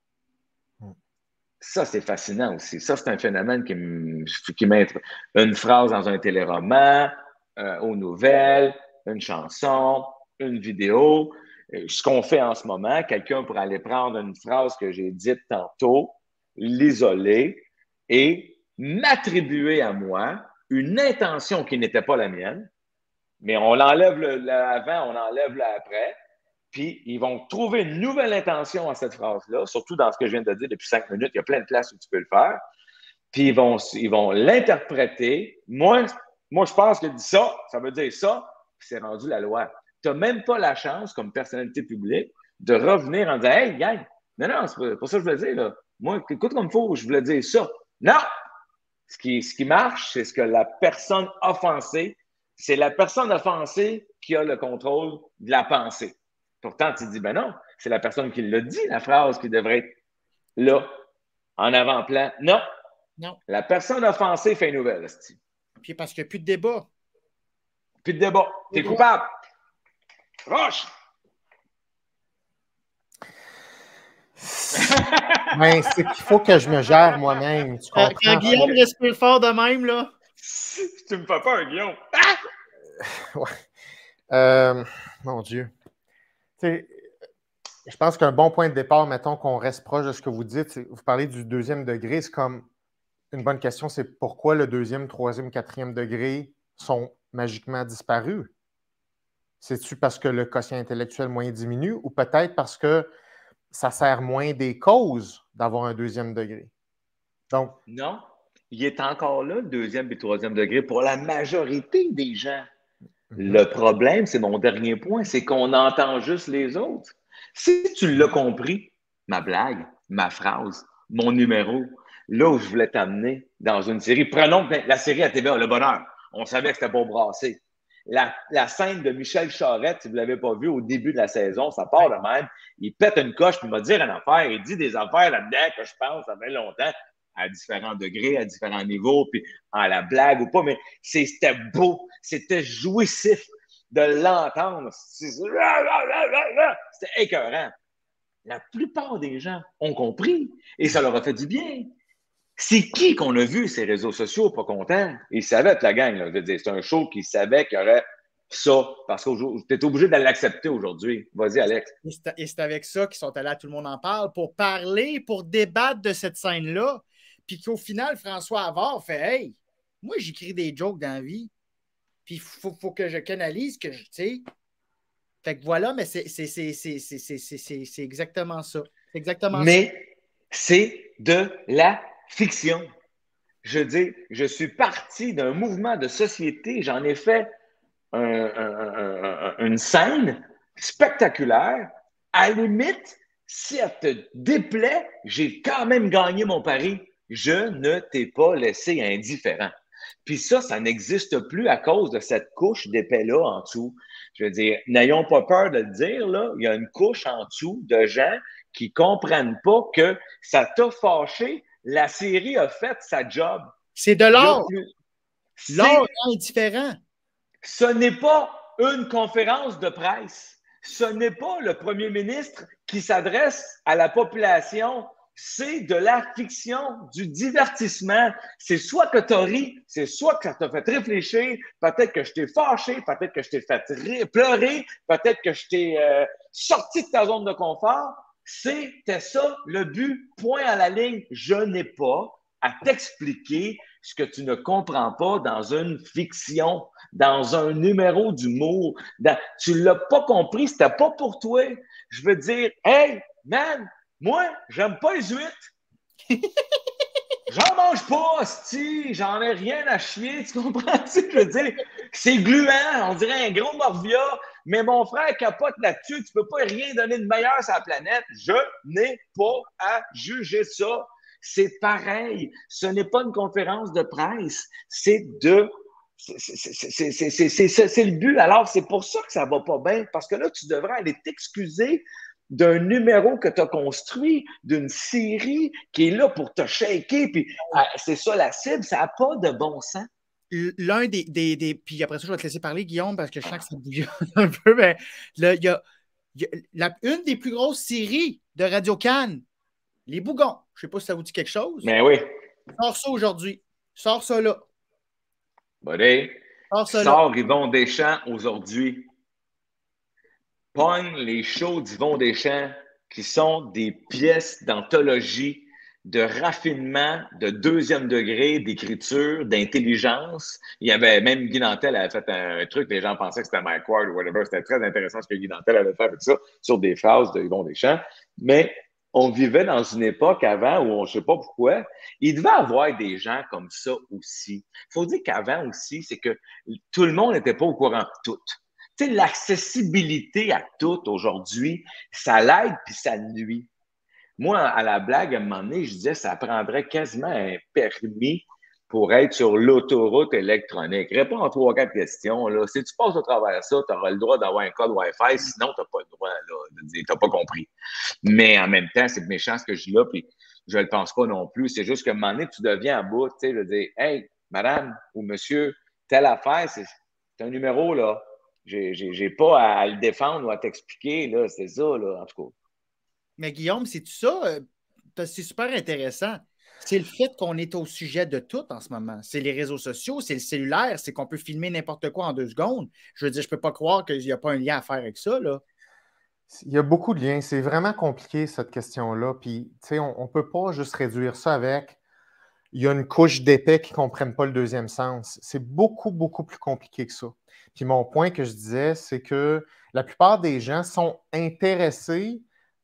Ça, c'est fascinant aussi. Ça, c'est un phénomène qui, qui met une phrase dans un téléroman, euh, aux nouvelles, une chanson, une vidéo. Ce qu'on fait en ce moment, quelqu'un pourrait aller prendre une phrase que j'ai dite tantôt, l'isoler et m'attribuer à moi une intention qui n'était pas la mienne, mais on l'enlève le, le avant, on enlève le après, puis ils vont trouver une nouvelle intention à cette phrase-là, surtout dans ce que je viens de dire depuis cinq minutes, il y a plein de places où tu peux le faire, puis ils vont, ils vont l'interpréter. Moi, moi, je pense que dit ça, ça veut dire ça, puis c'est rendu la loi. Tu n'as même pas la chance, comme personnalité publique, de revenir en disant « Hey, gang, non, non, c'est pas, pas ça que je voulais dire. Là. Moi, écoute comme il faut, je voulais dire ça. » Non! Ce qui, ce qui marche, c'est ce que la personne offensée, c'est la personne offensée qui a le contrôle de la pensée. Pourtant, tu te dis « Ben non, c'est la personne qui l'a dit, la phrase qui devrait être là, en avant-plan. » Non! Non. La personne offensée fait une nouvelle. C'est-tu. Puis parce qu'il n'y a plus de débat. Plus de débat. Tu es coupable. Roche! Ben, c'est qu'il faut que je me gère moi-même. Tu comprends? Quand Guillaume respire fort de même, là. Tu me fais pas un Guillaume. Ah! Ouais. Euh, mon Dieu. Tu sais, je pense qu'un bon point de départ, mettons qu'on reste proche de ce que vous dites, c'est- vous parlez du deuxième degré, c'est comme une bonne question, c'est pourquoi le deuxième, troisième, quatrième degré sont magiquement disparus? C'est-tu parce que le quotient intellectuel moyen diminue ou peut-être parce que ça sert moins des causes d'avoir un deuxième degré? Donc, Non, il est encore là, le deuxième et troisième degré, pour la majorité des gens. mhm. Le problème, c'est mon dernier point, c'est qu'on entend juste les autres. Si tu l'as compris, ma blague, ma phrase, mon numéro, là où je voulais t'amener dans une série, prenons la série à T V A, Le Bonheur. On savait que c'était pour brasser. La, la scène de Michel Charette, si vous ne l'avez pas vu au début de la saison, ça part de même. Il pète une coche, puis il va dire une affaire. Il dit des affaires là-dedans que je pense, ça fait longtemps, à différents degrés, à différents niveaux, puis en la blague ou pas, mais c'était beau, c'était jouissif de l'entendre. C'était écœurant. La plupart des gens ont compris et ça leur a fait du bien. C'est qui qu'on a vu ces réseaux sociaux pas contents? Ils savaient, toute la gang, là, je veux dire, c'est un show qui savait qu'il y aurait ça, parce que tu es obligé de l'accepter aujourd'hui. Vas-y, Alex. Et c'est avec ça qu'ils sont allés à Tout le monde en parle pour parler, pour débattre de cette scène-là. Puis qu'au final, François Havard fait Hey, moi, j'écris des jokes dans la vie. Puis il faut, faut que je canalise, que je, tu sais. Fait que voilà, mais c'est exactement ça. C'est exactement mais ça. c'est de la fiction. Je dis, je suis parti d'un mouvement de société, j'en ai fait un, un, un, une scène spectaculaire. À la limite, si elle te déplaît, j'ai quand même gagné mon pari. Je ne t'ai pas laissé indifférent. Puis ça, ça n'existe plus à cause de cette couche d'épais-là en dessous. Je veux dire, n'ayons pas peur de le dire, là, il y a une couche en dessous de gens qui comprennent pas que ça t'a fâché. La série a fait sa job. C'est de l'or. Plus... L'or est différent. Ce n'est pas une conférence de presse. Ce n'est pas le premier ministre qui s'adresse à la population. C'est de la fiction, du divertissement. C'est soit que tu as ri, c'est soit que ça t'a fait réfléchir, peut-être que je t'ai fâché, peut-être que je t'ai fait pleurer, peut-être que je t'ai euh, sorti de ta zone de confort. C'était ça le but, point à la ligne. Je n'ai pas à t'expliquer ce que tu ne comprends pas dans une fiction, dans un numéro d'humour. Dans... Tu ne l'as pas compris, c'était pas pour toi. Je veux dire, hey, man, moi, j'aime pas les huîtres. J'en mange pas, hostie, j'en ai rien à chier, tu comprends? Je veux dire, c'est gluant, on dirait un gros morvia, mais mon frère capote là-dessus, tu peux pas rien donner de meilleur sur la planète. Je n'ai pas à juger ça. C'est pareil. Ce n'est pas une conférence de presse. C'est de. C'est le but. Alors, c'est pour ça que ça va pas bien. Parce que là, tu devrais aller t'excuser d'un numéro que tu as construit, d'une série qui est là pour te shaker. Puis, c'est ça la cible. Ça n'a pas de bon sens. L'un des, des, des. Puis après ça, je vais te laisser parler, Guillaume, parce que je sens que ça bouillonne un peu. Mais là, il y a, y a la, une des plus grosses séries de Radio-Can. Les Bougons. Je ne sais pas si ça vous dit quelque chose. Mais oui. Sors ça aujourd'hui. Sors ça là. Buddy. Sors ça Sors là. Yvon Deschamps aujourd'hui. Pogne les shows d'Yvon Deschamps qui sont des pièces d'anthologie, de raffinement, de deuxième degré, d'écriture, d'intelligence. Il y avait même Guy Nantel avait fait un, un truc, les gens pensaient que c'était Mike Ward ou whatever. C'était très intéressant ce que Guy Nantel avait fait avec ça, sur des phrases de Yvon Deschamps. Mais on vivait dans une époque avant où on ne sait pas pourquoi. Il devait y avoir des gens comme ça aussi. Il faut dire qu'avant aussi, c'est que tout le monde n'était pas au courant de tout. Tu sais, l'accessibilité à tout aujourd'hui, ça l'aide puis ça nuit. Moi, à la blague, à un moment donné, je disais ça prendrait quasiment un permis pour être sur l'autoroute électronique. Réponds à trois, quatre questions. Là. Si tu passes au travers de ça, tu auras le droit d'avoir un code Wi-Fi, sinon tu n'as pas le droit là, de dire tu n'as pas compris. Mais en même temps, c'est méchant ce que je dis là, puis je ne le pense pas non plus. C'est juste qu'à un moment donné, tu deviens à bout, tu sais, de dire Hey, madame ou monsieur, telle affaire, c'est un numéro, là. J'ai pas à le défendre ou à t'expliquer, là, c'est ça, là, en tout cas. Mais Guillaume, c'est tout ça? C'est super intéressant. C'est le fait qu'on est au sujet de tout en ce moment. C'est les réseaux sociaux, c'est le cellulaire, c'est qu'on peut filmer n'importe quoi en deux secondes. Je veux dire, je ne peux pas croire qu'il n'y a pas un lien à faire avec ça, là. Il y a beaucoup de liens. C'est vraiment compliqué, cette question-là. Puis, tu sais, on ne peut pas juste réduire ça avec il y a une couche d'épais qui ne comprennent pas le deuxième sens. C'est beaucoup, beaucoup plus compliqué que ça. Puis mon point que je disais, c'est que la plupart des gens sont intéressés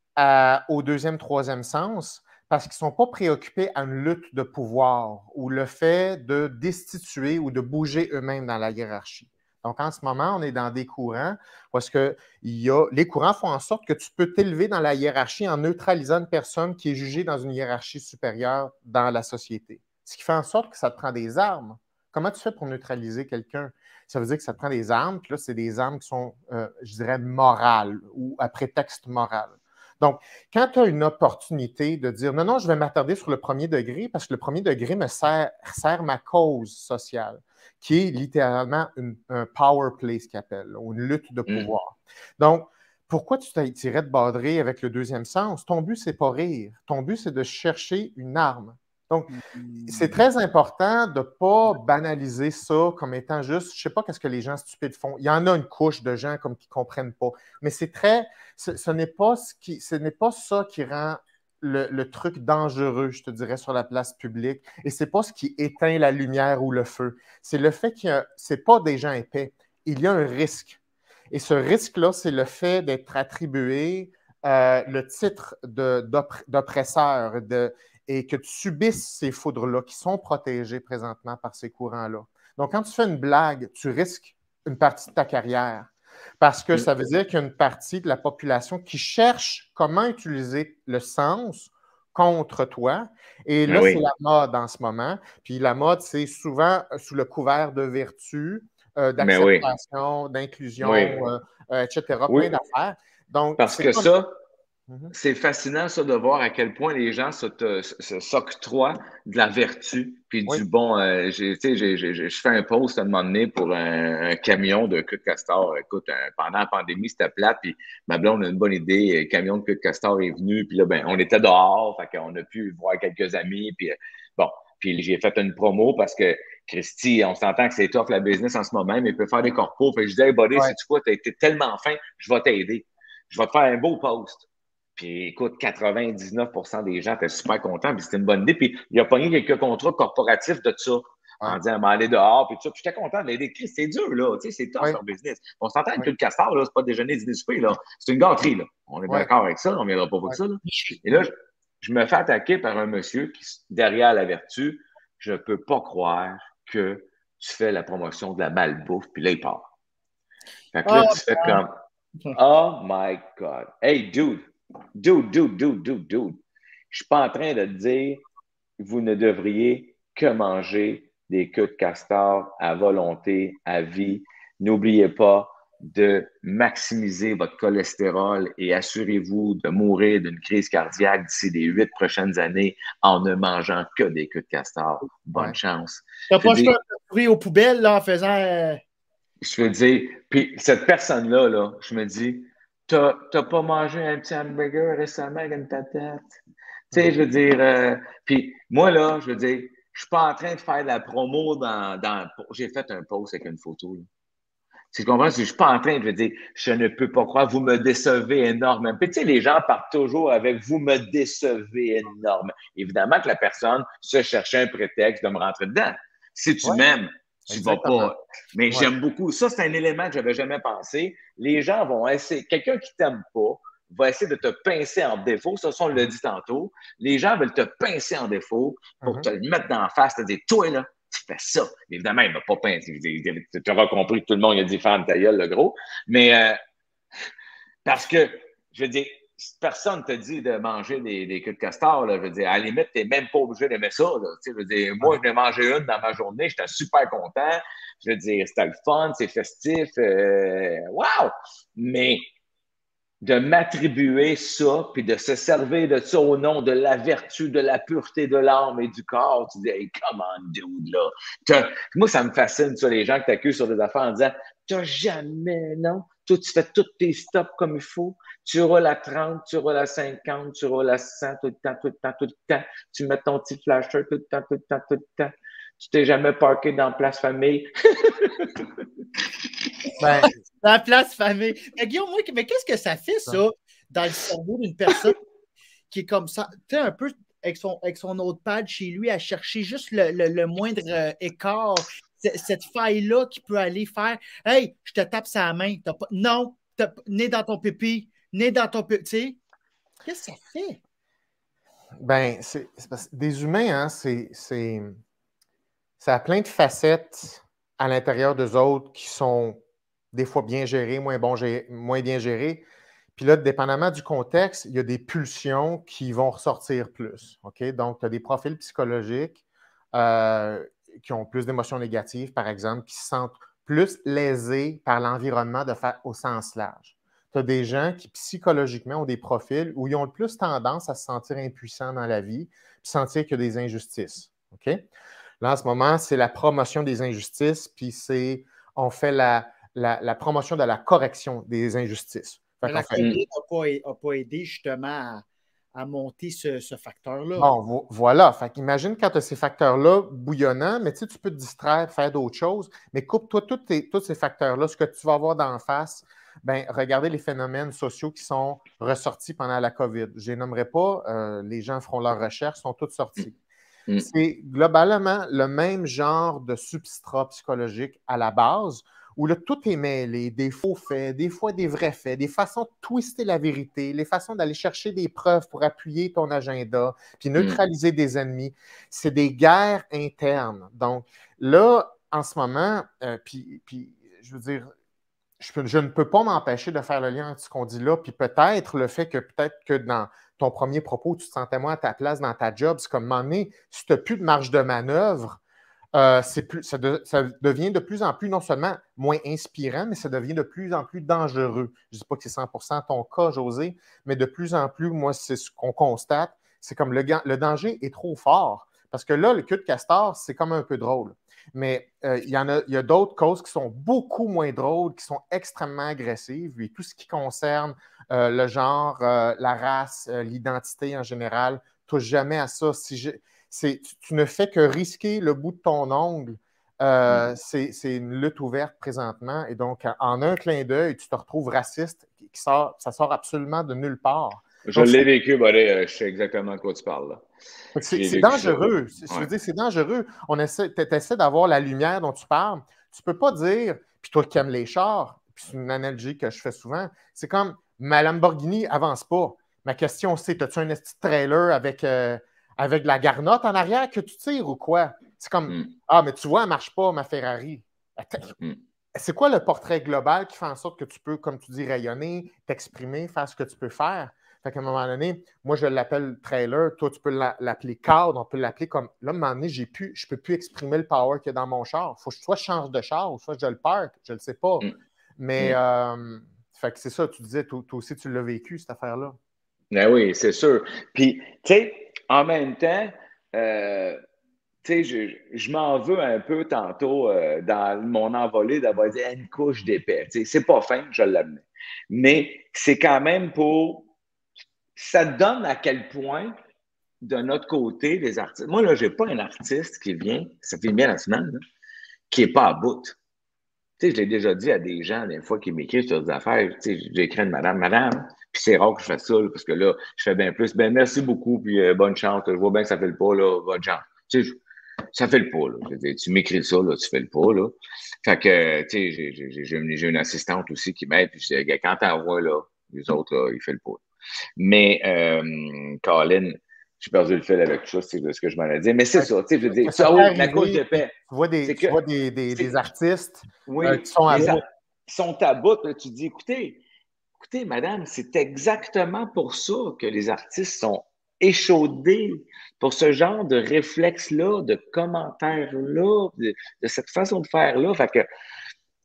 à- au deuxième, troisième sens parce qu'ils ne sont pas préoccupés à une lutte de pouvoir ou le fait de destituer ou de bouger eux-mêmes dans la hiérarchie. Donc, en ce moment, on est dans des courants parce que il y a, les courants font en sorte que tu peux t'élever dans la hiérarchie en neutralisant une personne qui est jugée dans une hiérarchie supérieure dans la société. Ce qui fait en sorte que ça te prend des armes. Comment tu fais pour neutraliser quelqu'un? Ça veut dire que ça te prend des armes, puis là, c'est des armes qui sont, euh, je dirais, morales ou à prétexte moral. Donc, quand tu as une opportunité de dire non, non, je vais m'attarder sur le premier degré parce que le premier degré me sert, sert ma cause sociale, qui est littéralement une, un power play, ce qu'ils appellent, ou une lutte de pouvoir. Mm. Donc, pourquoi tu t'es de badrer avec le deuxième sens? Ton but, c'est pas rire. Ton but, c'est de chercher une arme. Donc, c'est très important de ne pas banaliser ça comme étant juste, je ne sais pas qu'est-ce que les gens stupides font. Il y en a une couche de gens comme qui ne comprennent pas. Mais c'est très, ce, ce n'est pas ce qui, ce n'est pas ça qui rend le, le truc dangereux, je te dirais, sur la place publique. Et ce n'est pas ce qui éteint la lumière ou le feu. C'est le fait qu'il y a, c'est pas des gens épais. Il y a un risque. Et ce risque-là, c'est le fait d'être attribué euh, le titre de, d'opp- d'oppresseur, de et que tu subisses ces foudres-là qui sont protégées présentement par ces courants-là. Donc, quand tu fais une blague, tu risques une partie de ta carrière parce que ça veut dire qu'il y a une partie de la population qui cherche comment utiliser le sens contre toi. Et là, oui. C'est la mode en ce moment. Puis la mode, c'est souvent sous le couvert de vertu, euh, d'acceptation, oui. d'inclusion, oui. euh, euh, et cetera, oui. plein d'affaires. Donc, parce que comme... ça... C'est fascinant, ça, de voir à quel point les gens s'octroient de la vertu puis oui. du bon. Euh, tu sais, je fais un post à un moment donné pour un, un camion de queue de castor. Écoute, un, pendant la pandémie, c'était plate, puis ma blonde a une bonne idée. Le camion de queue de castor est venu, puis là, ben, on était dehors, fait qu'on a pu voir quelques amis, puis bon. Puis j'ai fait une promo parce que Christy, on s'entend que c'est tough la business en ce moment, mais il peut faire des corpos. Fait que je disais, hey, buddy, ouais. sais-tu quoi, t'as été tellement fin, je vais t'aider. Je vais te faire un beau post. Puis écoute, quatre-vingt-dix-neuf pour cent des gens étaient super contents, puis c'était une bonne idée. Puis il a pogné quelques contrats corporatifs de ça, ouais. en disant, ben, aller dehors, puis tout ça. Puis j'étais content de l'aider. C'est dur, là. Tu sais, c'est tough, ouais. leur business. On s'entend avec ouais. le castor, là, c'est pas déjeuner, dîner, souper, là. C'est une gâterie, là. On est ouais. d'accord avec ça, on ne viendra pas pour ouais. ça, là. Et là, je, je me fais attaquer par un monsieur qui, derrière la vertu, je ne peux pas croire que tu fais la promotion de la malbouffe, puis là, il part. Fait que là, oh, tu fais comme, oh my God. Hey, dude. Dude, dude, dude, dude, dude. Je suis pas en train de te dire vous ne devriez que manger des queues de castor à volonté, à vie. N'oubliez pas de maximiser votre cholestérol et assurez-vous de mourir d'une crise cardiaque d'ici les huit prochaines années en ne mangeant que des queues de castor. Bonne ouais. chance. Tu n'as pas juste pris aux poubelles là, en faisant... Euh... Je veux dire, puis cette personne-là, là, je me dis... T'as, t'as pas mangé un petit hamburger récemment avec une patate? Tu sais, je veux dire, euh, puis moi, là, je veux dire, je suis pas en train de faire de la promo dans, dans j'ai fait un post avec une photo, là. Tu comprends? Je suis pas en train de dire, je ne peux pas croire, vous me décevez énormément. Puis, tu sais, les gens partent toujours avec, vous me décevez énormément. Évidemment que la personne se cherchait un prétexte de me rentrer dedans. Si tu ouais. m'aimes, tu ne vas pas. Mais ouais. j'aime beaucoup. Ça, c'est un élément que je n'avais jamais pensé. Les gens vont essayer. Quelqu'un qui ne t'aime pas va essayer de te pincer en défaut. Ça, on l'a dit tantôt. Les gens veulent te pincer en défaut pour mm-hmm. te le mettre d'en face, te dire, toi, là, tu fais ça. Évidemment, il ne m'a pas pincé. Tu auras compris que tout le monde a dit ferme ta gueule, le gros. Mais euh, parce que, je veux dire, personne ne te dit de manger des, des queues de castor. Là. Je veux dire, à la limite, tu n'es même pas obligé d'aimer ça. Là. Tu sais, je veux dire, moi, je l'ai mangé une dans ma journée. J'étais super content. Je veux dire, c'était le fun, c'est festif. Euh, wow! Mais de m'attribuer ça, puis de se servir de ça au nom de la vertu, de la pureté de l'âme et du corps. Tu dis, hey, come on, dude, là. T'as... Moi, ça me fascine, ça, les gens qui t'accusent sur des affaires en disant, t'as jamais, non? Toi, tu fais tous tes stops comme il faut. Tu roules à trente, tu roules à cinquante, tu roules à cent tout le temps, tout le temps, tout le temps. Tu mets ton petit flasher tout le temps, tout le temps, tout le temps. Tu t'es jamais parké dans Place Famille. Ben, dans la Place Famille. Mais Guillaume, moi, mais qu'est-ce que ça fait, ça, dans le cerveau d'une personne qui est comme ça, tu sais, un peu avec son, avec son notepad chez lui, à chercher juste le, le, le moindre euh, écart, cette faille-là qui peut aller faire « Hey, je te tape sa main. T'as pas... Non, t'as... né dans ton pipi, né dans ton pipi. » Tu sais, qu'est-ce que ça fait? Ben, c'est, c'est parce que des humains, hein, c'est, c'est, ça a plein de facettes à l'intérieur d'eux autres qui sont des fois bien gérées, moins, bon gérées, moins bien gérées. Puis là, dépendamment du contexte, il y a des pulsions qui vont ressortir plus. OK? Donc, tu as des profils psychologiques euh, qui ont plus d'émotions négatives, par exemple, qui se sentent plus lésés par l'environnement de faire au sens large. Tu as des gens qui, psychologiquement, ont des profils où ils ont le plus tendance à se sentir impuissants dans la vie, puis sentir qu'il y a des injustices. OK? Là, en ce moment, c'est la promotion des injustices, puis c'est, on fait la, la, la promotion de la correction des injustices. Mais la COVID n'a pas, pas aidé justement à, à monter ce, ce facteur-là. Bon, vo- voilà. Fait qu'imagine quand tu as ces facteurs-là bouillonnants, mais tu sais, tu peux te distraire, faire d'autres choses, mais coupe-toi tous tes- tous ces facteurs-là, ce que tu vas avoir d'en face. Ben, regardez les phénomènes sociaux qui sont ressortis pendant la COVID. Je ne les nommerai pas, euh, les gens feront leurs recherches, sont tous sortis. Mm. C'est globalement le même genre de substrat psychologique à la base, où là, tout est mêlé, des faux faits, des fois des vrais faits, des façons de twister la vérité, les façons d'aller chercher des preuves pour appuyer ton agenda, puis neutraliser mm. des ennemis. C'est des guerres internes. Donc là, en ce moment, euh, puis, puis je veux dire, je, peux, je ne peux pas m'empêcher de faire le lien entre ce qu'on dit là, puis peut-être le fait que peut-être que dans ton premier propos, tu te sentais moins à ta place dans ta job, c'est comme, à un moment donné, si tu n'as plus de marge de manœuvre, Euh, c'est plus, ça, de, ça devient de plus en plus non seulement moins inspirant, mais ça devient de plus en plus dangereux. Je ne dis pas que c'est cent pour cent ton cas, José, mais de plus en plus, moi, c'est ce qu'on constate, c'est comme le, le danger est trop fort. Parce que là, le cul de castor, c'est comme un peu drôle. Mais euh, il y en a, il y a d'autres causes qui sont beaucoup moins drôles, qui sont extrêmement agressives. Et tout ce qui concerne euh, le genre, euh, la race, euh, l'identité en général, touche jamais à ça. Si je, C'est, tu, tu ne fais que risquer le bout de ton ongle. Euh, mm. c'est, c'est une lutte ouverte présentement. Et donc, en un clin d'œil, tu te retrouves raciste. Qui sort, ça sort absolument de nulle part. Je donc, l'ai c'est... vécu, buddy. Je sais exactement de quoi tu parles. Là. C'est, c'est dangereux. C'est, je veux ouais. dire, c'est dangereux. On essaie, tu essaies d'avoir la lumière dont tu parles. Tu ne peux pas dire, puis toi qui aimes les chars, puis c'est une analogie que je fais souvent, c'est comme, ma Lamborghini avance pas. Ma question, c'est, as-tu un petit trailer avec... Euh, avec de la garnotte en arrière que tu tires ou quoi? C'est comme, mm. ah, mais tu vois, elle ne marche pas, ma Ferrari. Mm. C'est quoi le portrait global qui fait en sorte que tu peux, comme tu dis, rayonner, t'exprimer, faire ce que tu peux faire? Fait qu'à un moment donné, moi, je l'appelle trailer, toi, tu peux l'appeler cadre, on peut l'appeler comme, là, à un moment donné, j'ai pu, je ne peux plus exprimer le power qu'il y a dans mon char. Il faut que soit je change de char ou soit je le parque, je ne le sais pas. Mm. Mais, mm. Euh, fait que c'est ça, tu disais, toi, toi aussi, tu l'as vécu, cette affaire-là. Ben oui, c'est sûr. Puis, tu sais, en même temps, euh, tu sais, je, je m'en veux un peu tantôt euh, dans mon envolée d'avoir dit une couche d'épais. Tu sais, c'est pas fin, je l'admets. Mais c'est quand même pour... Ça donne à quel point, de notre côté, les artistes... Moi, là, j'ai pas un artiste qui vient, ça fait bien la semaine, là, qui est pas à bout. Tu sais, je l'ai déjà dit à des gens, des fois, qui m'écrivent sur des affaires. Tu sais, j'écris à une madame, madame... Puis c'est rare que je fasse ça, là, parce que là, je fais bien plus. Ben merci beaucoup, puis euh, bonne chance. Je vois bien que ça fait le pas, là, bonne chance. Tu sais, je, ça fait le pas, là. Je dis, tu m'écris ça, là, tu fais le pas, là. Fait que, tu sais, j'ai, j'ai, j'ai, j'ai une assistante aussi qui m'aide, puis je dis, quand t'envoies, là, les autres, là, il fait le pas. Mais, euh, Colin, j'ai perdu le fil avec tout ça, c'est ce que je m'en ai dit. Mais c'est ouais, ça, tu sais, je veux dire, ça, oui, la couche de paix. Tu vois des, tu que, vois des, des, des artistes oui, euh, qui sont à bout. Qui sont à bout, là, tu dis, écoutez, Écoutez, madame, c'est exactement pour ça que les artistes sont échaudés, pour ce genre de réflexe-là, de commentaires-là, de, de cette façon de faire-là. Fait que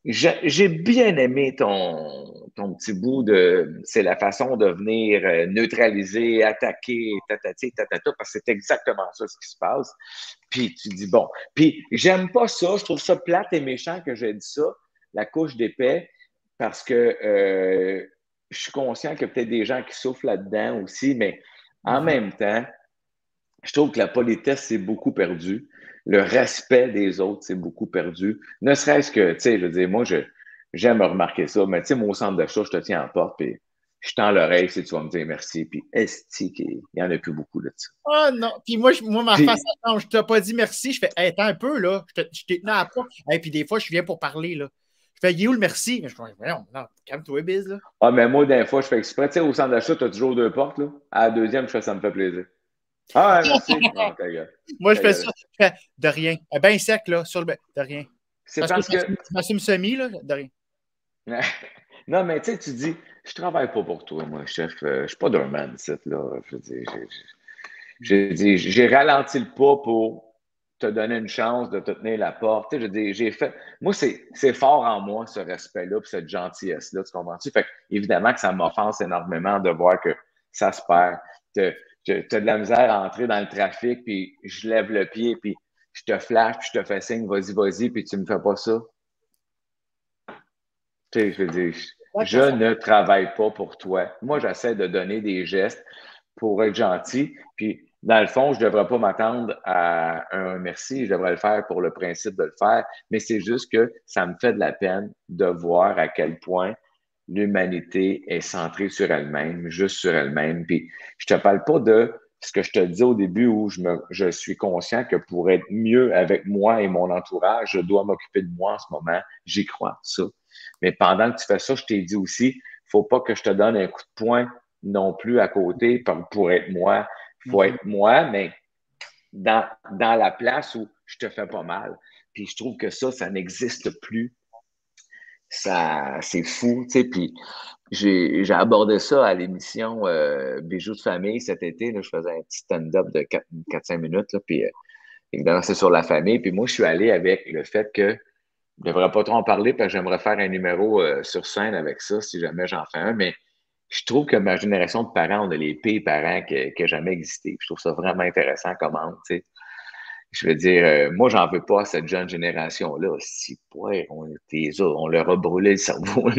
j'ai bien aimé ton, ton petit bout de. C'est la façon de venir euh, neutraliser, attaquer, tatati, tatata, parce que c'est exactement ça ce qui se passe. Puis tu dis, bon. Puis j'aime pas ça. Je trouve ça plate et méchant que j'ai dit ça, la couche d'épais, parce que euh, je suis conscient qu'il y a peut-être des gens qui souffrent là-dedans aussi, mais en Mhm. même temps, je trouve que la politesse, c'est beaucoup perdu. Le respect des autres, c'est beaucoup perdu. Ne serait-ce que, tu sais, je veux dire, moi, je, j'aime remarquer ça, mais tu sais, mon centre d'achat, je te tiens en porte, puis je tends l'oreille si tu vas me dire merci, puis esti, il n'y en a plus beaucoup de ça. Ah non. Puis moi, je- moi ma Puis, face, attends, je t'ai pas dit merci. Je fais, hey, attends un peu, là. Je te- je t'ai tenu à la porte. Et puis des fois, je viens pour parler, là. Je fais, il est où le merci? Je fais, non, non, calme-toi, biz, là. ah, mais moi, d'un fois, je fais exprès, tu sais, au centre d'achat, tu as toujours deux portes, là. À la deuxième, je fais, ça me fait plaisir. Ah, ouais, merci. Ah, ta gueule. Moi, je Ta fais gueule. ça. Je fais, de rien. Ben sec, là, sur le. ben- De rien. C'est Parce que parce je que. m'assume je m'assume semi, là, de rien. Non, mais tu sais, tu dis, je travaille pas pour toi, moi, chef. Euh, je suis pas d'un man, là. Je veux dire, j'ai- J'ai dit, j'ai ralenti le pas pour te donner une chance de te tenir la porte. Tu sais, je dis, j'ai fait. Moi, c'est, c'est fort en moi, ce respect-là, puis cette gentillesse-là, tu comprends-tu? Fait que, évidemment que ça m'offense énormément de voir que ça se perd. Tu as de la misère à entrer dans le trafic, puis je lève le pied, puis je te flash, puis je te fais signe, vas-y, vas-y, puis tu me fais pas ça. Tu sais, je veux dire, je ne travaille pas pour toi. Moi, j'essaie de donner des gestes pour être gentil. Puis, dans le fond, je ne devrais pas m'attendre à un merci. Je devrais le faire pour le principe de le faire. Mais c'est juste que ça me fait de la peine de voir à quel point l'humanité est centrée sur elle-même, juste sur elle-même. Puis, je ne te parle pas de ce que je te dis au début où je, me, je suis conscient que pour être mieux avec moi et mon entourage, je dois m'occuper de moi en ce moment. J'y crois, ça. Mais pendant que tu fais ça, je t'ai dit aussi, il ne faut pas que je te donne un coup de poing non plus à côté pour être moi. Il faut Mhm. être moi, mais dans, dans la place où je te fais pas mal. Puis je trouve que ça, ça n'existe plus. Ça, c'est fou, tu sais. Puis j'ai, j'ai abordé ça à l'émission euh, Bijoux de famille cet été. Là, je faisais un petit stand-up de quatre cinq minutes. Là, puis euh, évidemment, c'est sur la famille. Puis moi, je suis allé avec le fait que je ne devrais pas trop en parler parce que j'aimerais faire un numéro euh, sur scène avec ça si jamais j'en fais un. Mais je trouve que ma génération de parents, on a les pires parents que, que jamais existé. Je trouve ça vraiment intéressant comme angle, tu sais. Je veux dire, euh, moi, j'en veux pas à cette jeune génération-là. Si, ouais, on, on leur a brûlé le cerveau.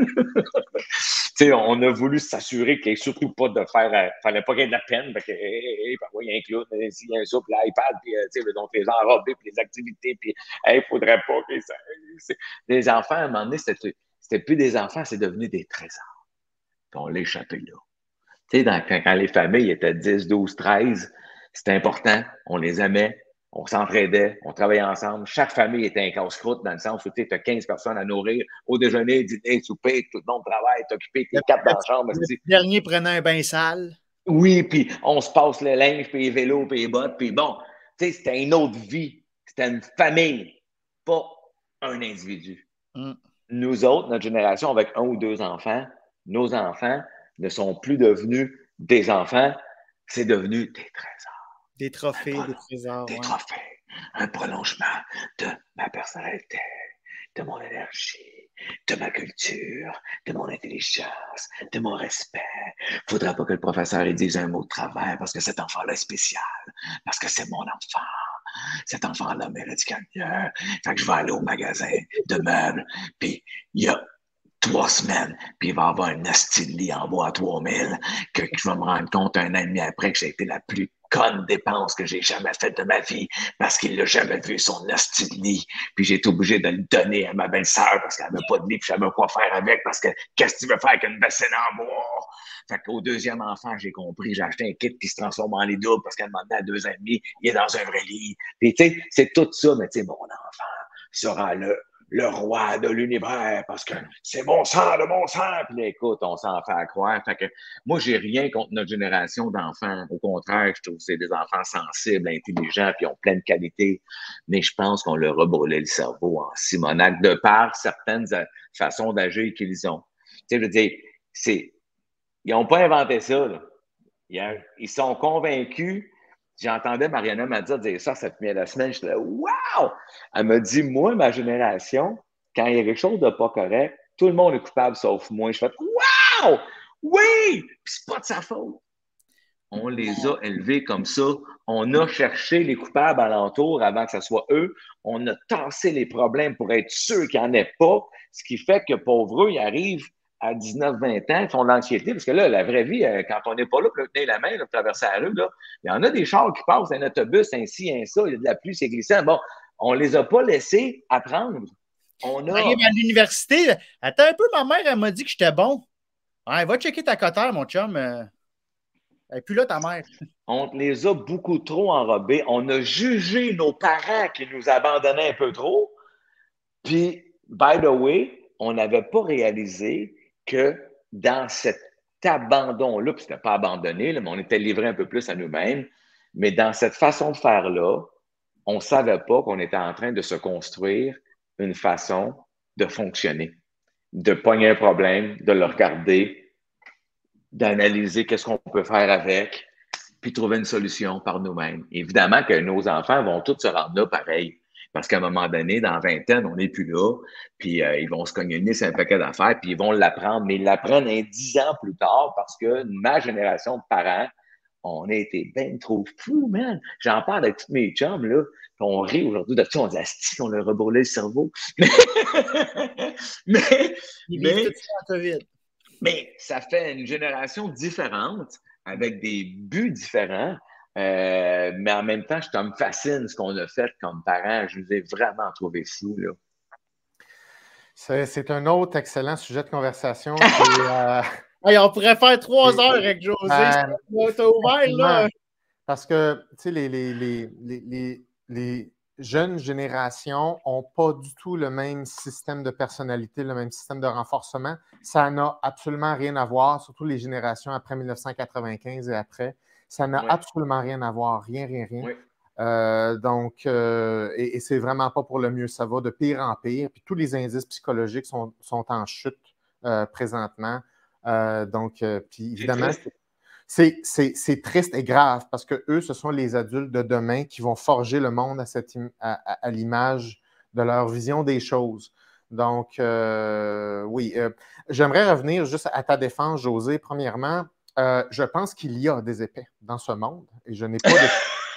Tu sais, on a voulu s'assurer qu'il n'y ait surtout pas de faire. Il ne fallait pas qu'il y ait de la peine. Fait que, hey, hey, hey, il y a un clown, il y a un ça, puis l'iPad, puis tu sais, donc les enrobés, puis les activités, puis il hey, ne faudrait pas que ça. Les enfants, à un moment donné, c'était, c'était plus des enfants, c'est devenu des trésors. Puis on l'a échappé là. Tu sais, dans, quand, quand les familles étaient dix, douze, treize, c'était important, on les aimait, on s'entraidait, on travaillait ensemble. Chaque famille était un casse-croûte dans le sens où tu as quinze personnes à nourrir au déjeuner, dîner, souper, tout le monde travaille, t'es occupé, t'es Le, quatre dans le- la chambre. le dernier prenait un bain sale. Oui, puis on se passe le linge, puis les vélos, puis les bottes, puis bon, tu sais, c'était une autre vie. C'était une famille, pas un individu. Mm. Nous autres, notre génération, avec un ou deux enfants, nos enfants ne sont plus devenus des enfants, c'est devenu des trésors. Des trophées, des trésors. Des Ouais. trophées, un prolongement de ma personnalité, de mon énergie, de ma culture, de mon intelligence, de mon respect. Il ne faudrait pas que le professeur ait dise un mot de travers parce que cet enfant-là est spécial, parce que c'est mon enfant. Cet enfant-là mérite qu'il y mieux. Fait que je vais aller au magasin de meubles, puis il y a trois semaines, puis il va y avoir un asti de lit en bois à trois mille, que, que je vais me rendre compte un an et demi après que j'ai été la plus conne dépense que j'ai jamais faite de ma vie parce qu'il l'a jamais vu, son asti de lit. Puis j'ai été obligé de le donner à ma belle-sœur parce qu'elle n'avait pas de lit, puis je savais quoi faire avec parce que qu'est-ce que tu veux faire avec une bassine en bois? Fait qu'au deuxième enfant, j'ai compris, j'ai acheté un kit qui se transforme en lit double parce qu'elle m'a demandé à deux ans et demi, il est dans un vrai lit. Puis tu sais, c'est tout ça, mais tu sais, mon enfant sera le le roi de l'univers, parce que c'est mon sang de mon sang. Puis là, écoute, on s'en fait à croire. Fait que moi, j'ai rien contre notre génération d'enfants. Au contraire, je trouve que c'est des enfants sensibles, intelligents, puis ont plein de qualités. Mais je pense qu'on leur a brûlé le cerveau en Simonac de par certaines façons d'agir qu'ils ont. Tu sais, je veux dire, c'est, ils n'ont pas inventé ça, là. Ils sont convaincus. J'entendais Mariana Mazza dire ça cette première semaine. Je disais, wow! Elle m'a dit, moi, ma génération, quand il y a quelque chose de pas correct, tout le monde est coupable sauf moi. Je fais « Wow! Oui! » Puis c'est pas de sa faute. On les a élevés comme ça. On a cherché les coupables alentour avant que ce soit eux. On a tassé les problèmes pour être sûr qu'il n'y en ait pas. Ce qui fait que, pauvres eux, ils arrivent à dix-neuf vingt ans, ils font de l'anxiété. Parce que là, la vraie vie, quand on n'est pas là pour tenir la main, là, pour traverser la rue, là, il y en a des chars qui passent, un autobus, ainsi, un ça, il y a de la pluie, c'est glissant. Bon, on ne les a pas laissés apprendre. On a... Arrive à l'université. Attends un peu, ma mère, elle m'a dit que j'étais bon. Ouais, va checker ta cotère, mon chum. Et puis là, ta mère. On les a beaucoup trop enrobés. On a jugé nos parents qui nous abandonnaient un peu trop. Puis, by the way, on n'avait pas réalisé que dans cet abandon-là, puis c'était pas abandonné, là, mais on était livré un peu plus à nous-mêmes, mais dans cette façon de faire-là, on ne savait pas qu'on était en train de se construire une façon de fonctionner, de pogner un problème, de le regarder, d'analyser qu'est-ce qu'on peut faire avec, puis trouver une solution par nous-mêmes. Évidemment que nos enfants vont tous se rendre là pareil. Parce qu'à un moment donné, dans vingt ans, on n'est plus là, puis euh, ils vont se cogner le nez sur un paquet d'affaires, puis ils vont l'apprendre, mais ils l'apprennent un dix ans plus tard parce que ma génération de parents, on a été bien trop fous, man. J'en parle avec tous mes chums, là, puis on rit aujourd'hui de ça, on dit « Asti, on leur a brûlé le cerveau. » mais, Ils mais, vivent tout ça en COVID. mais ça fait une génération différente, avec des buts différents. Euh, mais en même temps, ça me fascine ce qu'on a fait comme parents. Je nous ai vraiment trouvé fous, là. C'est, c'est un autre excellent sujet de conversation. C'est, euh... hey, on pourrait faire trois heures avec José. Ben, T'as ouvert, là. Parce que, tu sais, les, les, les, les, les, les jeunes générations n'ont pas du tout le même système de personnalité, le même système de renforcement. Ça n'a absolument rien à voir, surtout les générations après mille neuf cent quatre-vingt-quinze et après. Ça n'a Oui. absolument rien à voir, rien, rien, rien. Oui. Euh, donc, euh, et, et c'est vraiment pas pour le mieux. Ça va de pire en pire. Puis tous les indices psychologiques sont, sont en chute euh, présentement. Euh, donc, euh, puis évidemment, c'est, c'est, c'est triste et grave parce que eux, ce sont les adultes de demain qui vont forger le monde à, cette, à, à, à l'image de leur vision des choses. Donc, euh, oui, euh, j'aimerais revenir juste à ta défense, José. Premièrement, euh, je pense qu'il y a des épais dans ce monde et je n'ai pas de...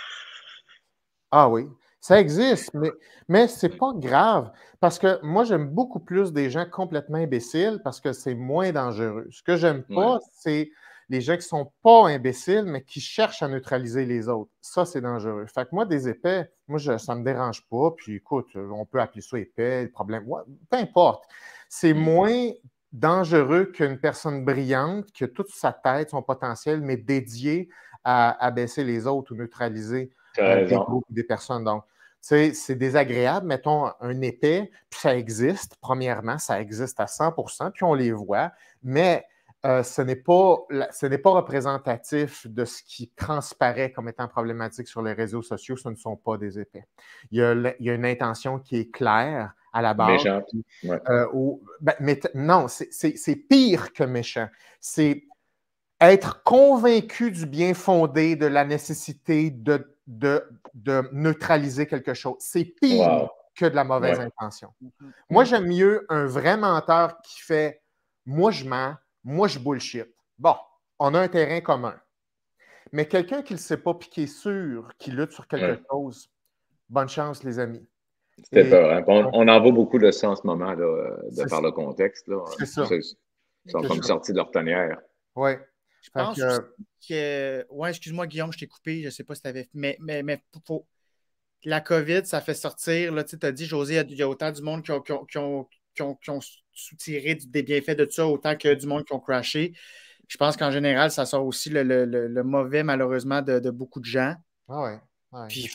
Ah oui, ça existe, mais, mais ce n'est pas grave parce que moi, j'aime beaucoup plus des gens complètement imbéciles parce que c'est moins dangereux. Ce que j'aime pas, ouais. c'est les gens qui ne sont pas imbéciles, mais qui cherchent à neutraliser les autres. Ça, c'est dangereux. Fait que moi, des épais, moi, je, ça ne me dérange pas. Puis écoute, on peut appeler ça épais, problème, ouais, peu importe. C'est moins dangereux qu'une personne brillante qui a toute sa tête, son potentiel, mais dédiée à abaisser les autres ou neutraliser euh, des groupes ou des personnes. Donc, tu sais, c'est désagréable, mettons un épais, puis ça existe, premièrement, ça existe à cent pour cent, puis on les voit, mais euh, ce n'est pas, ce n'est pas représentatif de ce qui transparaît comme étant problématique sur les réseaux sociaux, ce ne sont pas des épais. Il y a, il y a une intention qui est claire à la base. Méchant. Ouais. Euh, où, ben, mais non, c'est, c'est, c'est pire que méchant. C'est être convaincu du bien fondé, de la nécessité de, de, de neutraliser quelque chose. C'est pire wow. que de la mauvaise ouais. intention. Mm-hmm. Moi, j'aime mieux un vrai menteur qui fait « moi, je mens, moi, je bullshit ». Bon, on a un terrain commun. Mais quelqu'un qui ne le sait pas et qui est sûr qu'il lutte sur quelque ouais. chose, bonne chance, les amis. C'était peur. Hein? On, on en voit beaucoup de ça en ce moment, là, de par ça. Le contexte. Là. C'est ça. Ils sont C'est comme ça. sortis de leur tanière. Oui. Je pense que... que... Ouais, excuse-moi, Guillaume, je t'ai coupé. Je ne sais pas si tu avais... Mais, mais, mais faut... la COVID, ça fait sortir... Tu as dit, José, il y a autant du monde qui ont, qui ont, qui ont, qui ont, qui ont soutiré des bienfaits de ça, autant que du monde qui ont crashé. Je pense qu'en général, ça sort aussi le, le, le, le mauvais, malheureusement, de, de beaucoup de gens. Ah ouais. ouais puis,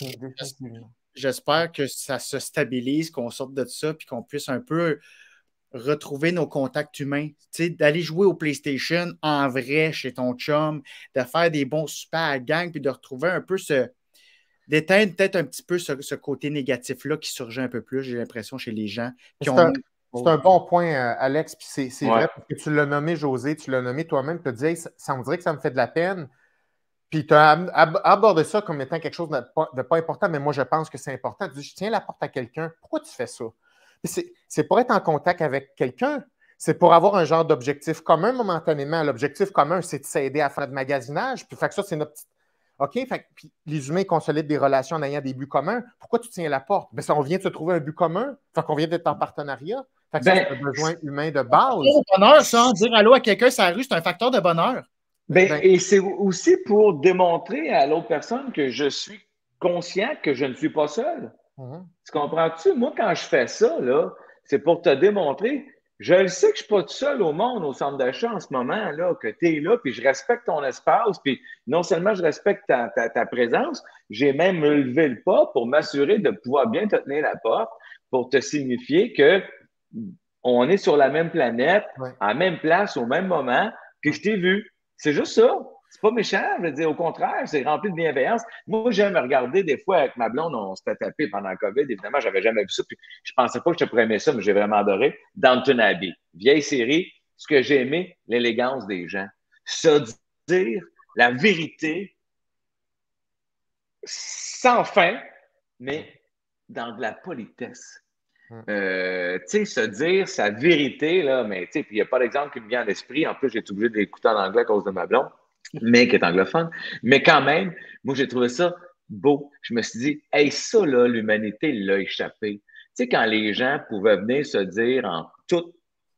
j'espère que ça se stabilise, qu'on sorte de ça, puis qu'on puisse un peu retrouver nos contacts humains. Tu sais, d'aller jouer au PlayStation en vrai chez ton chum, de faire des bons soupers à la gang, puis de retrouver un peu ce... d'éteindre peut-être un petit peu ce, ce côté négatif-là qui surgit un peu plus, j'ai l'impression, chez les gens. Qui c'est, ont... un, c'est un bon point, Alex, puis c'est, c'est ouais. vrai, parce que tu l'as nommé, José, tu l'as nommé toi-même, tu as dit, hey, ça, ça me dirait que ça me fait de la peine. Puis tu as ab- abordé ça comme étant quelque chose de pas, de pas important, mais moi, je pense que c'est important. Tu dis, je tiens la porte à quelqu'un, pourquoi tu fais ça? C'est, c'est pour être en contact avec quelqu'un. C'est pour avoir un genre d'objectif commun momentanément. L'objectif commun, c'est de s'aider à faire notre magasinage. Puis fait que ça, c'est notre petite. OK? Fait que, puis les humains consolident des relations en ayant des buts communs. Pourquoi tu tiens la porte? Bien, ça, on vient de se trouver un but commun. Fait qu'on vient d'être en partenariat. Fait que ça, Ben, c'est un besoin humain de base. C'est un bonheur, ça. hein. Dire allô à quelqu'un sur la rue, c'est un facteur de bonheur. Ben, Ben- et c'est aussi pour démontrer à l'autre personne que je suis conscient que je ne suis pas seul. Mhm. Tu comprends-tu? Moi, quand je fais ça, là, c'est pour te démontrer, je le sais que je ne suis pas tout seul au monde, au centre d'achat en ce moment, là, que tu es là, puis je respecte ton espace, puis non seulement je respecte ta, ta, ta présence, j'ai même levé le pas pour m'assurer de pouvoir bien te tenir la porte, pour te signifier que on est sur la même planète, Ouais. à la même place, au même moment, puis je t'ai vu. C'est juste ça. C'est pas méchant, je veux dire, au contraire, c'est rempli de bienveillance. Moi, j'aime regarder des fois avec ma blonde, on s'était tapé pendant le COVID, évidemment, j'avais jamais vu ça, puis je pensais pas que je te pourrais aimer ça, mais j'ai vraiment adoré. Downton Abbey, vieille série, ce que j'ai aimé, l'élégance des gens. Se dire la vérité sans fin, mais dans de la politesse. Euh, tu sais, se dire sa vérité, là, mais tu sais, puis il n'y a pas d'exemple qui me vient à l'esprit. En plus, j'ai été obligé d'écouter en anglais à cause de ma blonde, mais qui est anglophone. Mais quand même, moi, j'ai trouvé ça beau. Je me suis dit, hey, ça, là, l'humanité l'a échappé. Tu sais, quand les gens pouvaient venir se dire en toute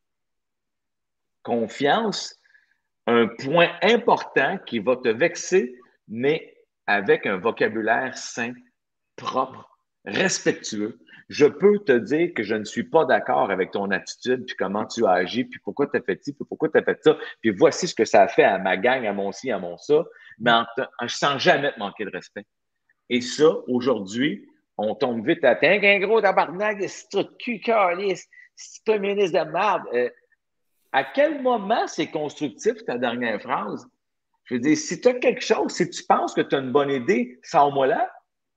confiance un point important qui va te vexer, mais avec un vocabulaire sain, propre, respectueux. Je peux te dire que je ne suis pas d'accord avec ton attitude, puis comment tu as agi, puis pourquoi tu as fait ci, puis pourquoi tu as fait ça, puis voici ce que ça a fait à ma gang, à mon ci, à mon ça, mais en te, en, sans jamais te manquer de respect. Et ça, aujourd'hui, on tombe vite à t'es un gros tabarnak, c'est tout de cul, calice, c'est pas un ministre de merde. Euh, à quel moment c'est constructif ta dernière phrase? Je veux dire, si tu as quelque chose, si tu penses que tu as une bonne idée, sors-moi là.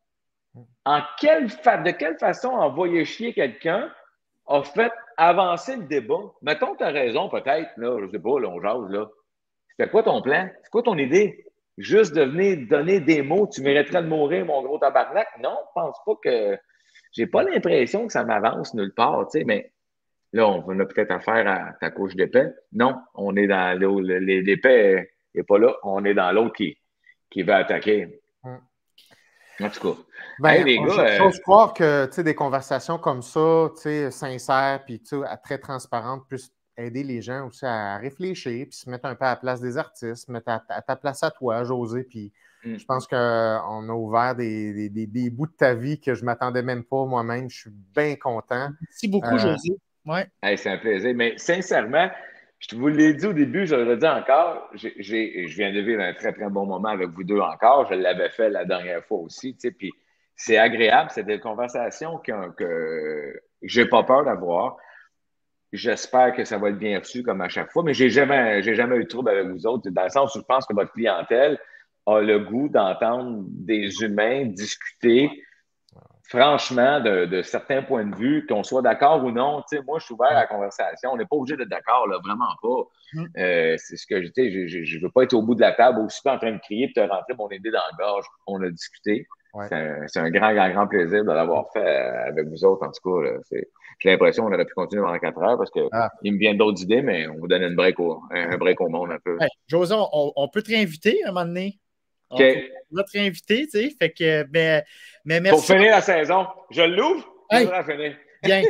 En quelle fa... De quelle façon envoyer chier quelqu'un a fait avancer le débat? Mettons, tu as raison, peut-être, là, je sais pas, là, on jase, là. C'était quoi ton plan? C'est quoi ton idée? Juste de venir donner des mots, tu mériterais de mourir, mon gros tabarnak? Non, je pense pas que. J'ai pas l'impression que ça m'avance nulle part, tu sais, mais là, on a peut-être affaire à ta couche d'épais. Non, on est dans l'épais n'est pas là, on est dans l'autre qui, qui va attaquer. Hum. En tout cas. Ben, hey, les on, gars, j'ose euh... croire que des conversations comme ça, sincères, puis très transparentes, puissent aider les gens aussi à réfléchir, puis se mettre un peu à la place des artistes, se mettre à, à ta place à toi, José. Puis mm. je pense qu'on a ouvert des, des, des, des bouts de ta vie que je ne m'attendais même pas moi-même. Je suis bien content. Merci beaucoup, euh... José. Ouais. Hey, c'est un plaisir. Mais sincèrement, je vous l'ai dit au début, je le dis encore, j'ai, j'ai, je viens de vivre un très, très bon moment avec vous deux encore. Je l'avais fait la dernière fois aussi, tu sais, puis c'est agréable. C'est des conversations que, que j'ai pas peur d'avoir. J'espère que ça va être bien reçu comme à chaque fois, mais j'ai jamais, j'ai jamais eu de trouble avec vous autres, dans le sens où je pense que votre clientèle a le goût d'entendre des humains discuter franchement, de, de certains points de vue, qu'on soit d'accord ou non, tu sais, moi, je suis ouvert à la conversation. On n'est pas obligé d'être d'accord, là, vraiment pas. Mm. Euh, c'est ce que j'étais. Je ne veux pas être au bout de la table aussi pas en train de crier et te rentrer mon idée dans la gorge. On a discuté. Ouais. C'est, un, c'est un grand, grand, grand plaisir de l'avoir fait avec vous autres, en tout cas. Là, c'est, j'ai l'impression qu'on aurait pu continuer pendant quatre heures parce qu'il ah. me vient d'autres idées, mais on vous donne une break au, un break au monde un peu. Hey, José, on, on peut te réinviter un moment donné? Okay. On va te réinviter, tu sais. Fait que, mais, mais merci. Pour finir la saison, je l'ouvre, hey, je vais finir. Bien.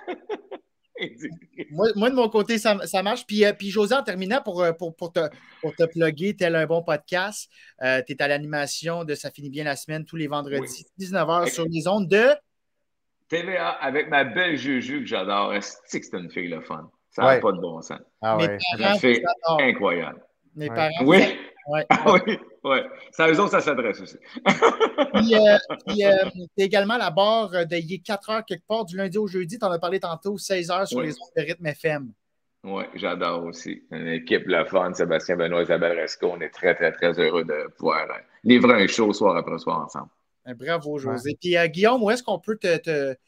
moi, moi, de mon côté, ça, ça marche. Puis, euh, puis José, en terminant, pour, pour, pour, te, pour te plugger, tel un bon podcast, euh, tu es à l'animation de Ça finit bien la semaine tous les vendredis, oui. dix-neuf heures sur les ondes de T V A avec ma belle Juju que j'adore. C'est que c'est une fille le fun. Ça n'a ouais. pas de bon sens. Ah ouais. Une fille incroyable. Mes parents. Oui. Ouais. oui, oui. Ça, eux autres, ça s'adresse aussi. Puis, euh, puis euh, tu es également à la barre de y est quatre heures quelque part du lundi au jeudi. Tu en as parlé tantôt, seize heures sur oui. les ondes de Rythme F M. Oui, j'adore aussi. Une équipe le fun, Sébastien Benoît, Isabelle Resco. On est très, très, très heureux de pouvoir livrer un show soir après soir ensemble. Bravo, José. Ouais. Puis, euh, Guillaume, où est-ce qu'on peut te, te,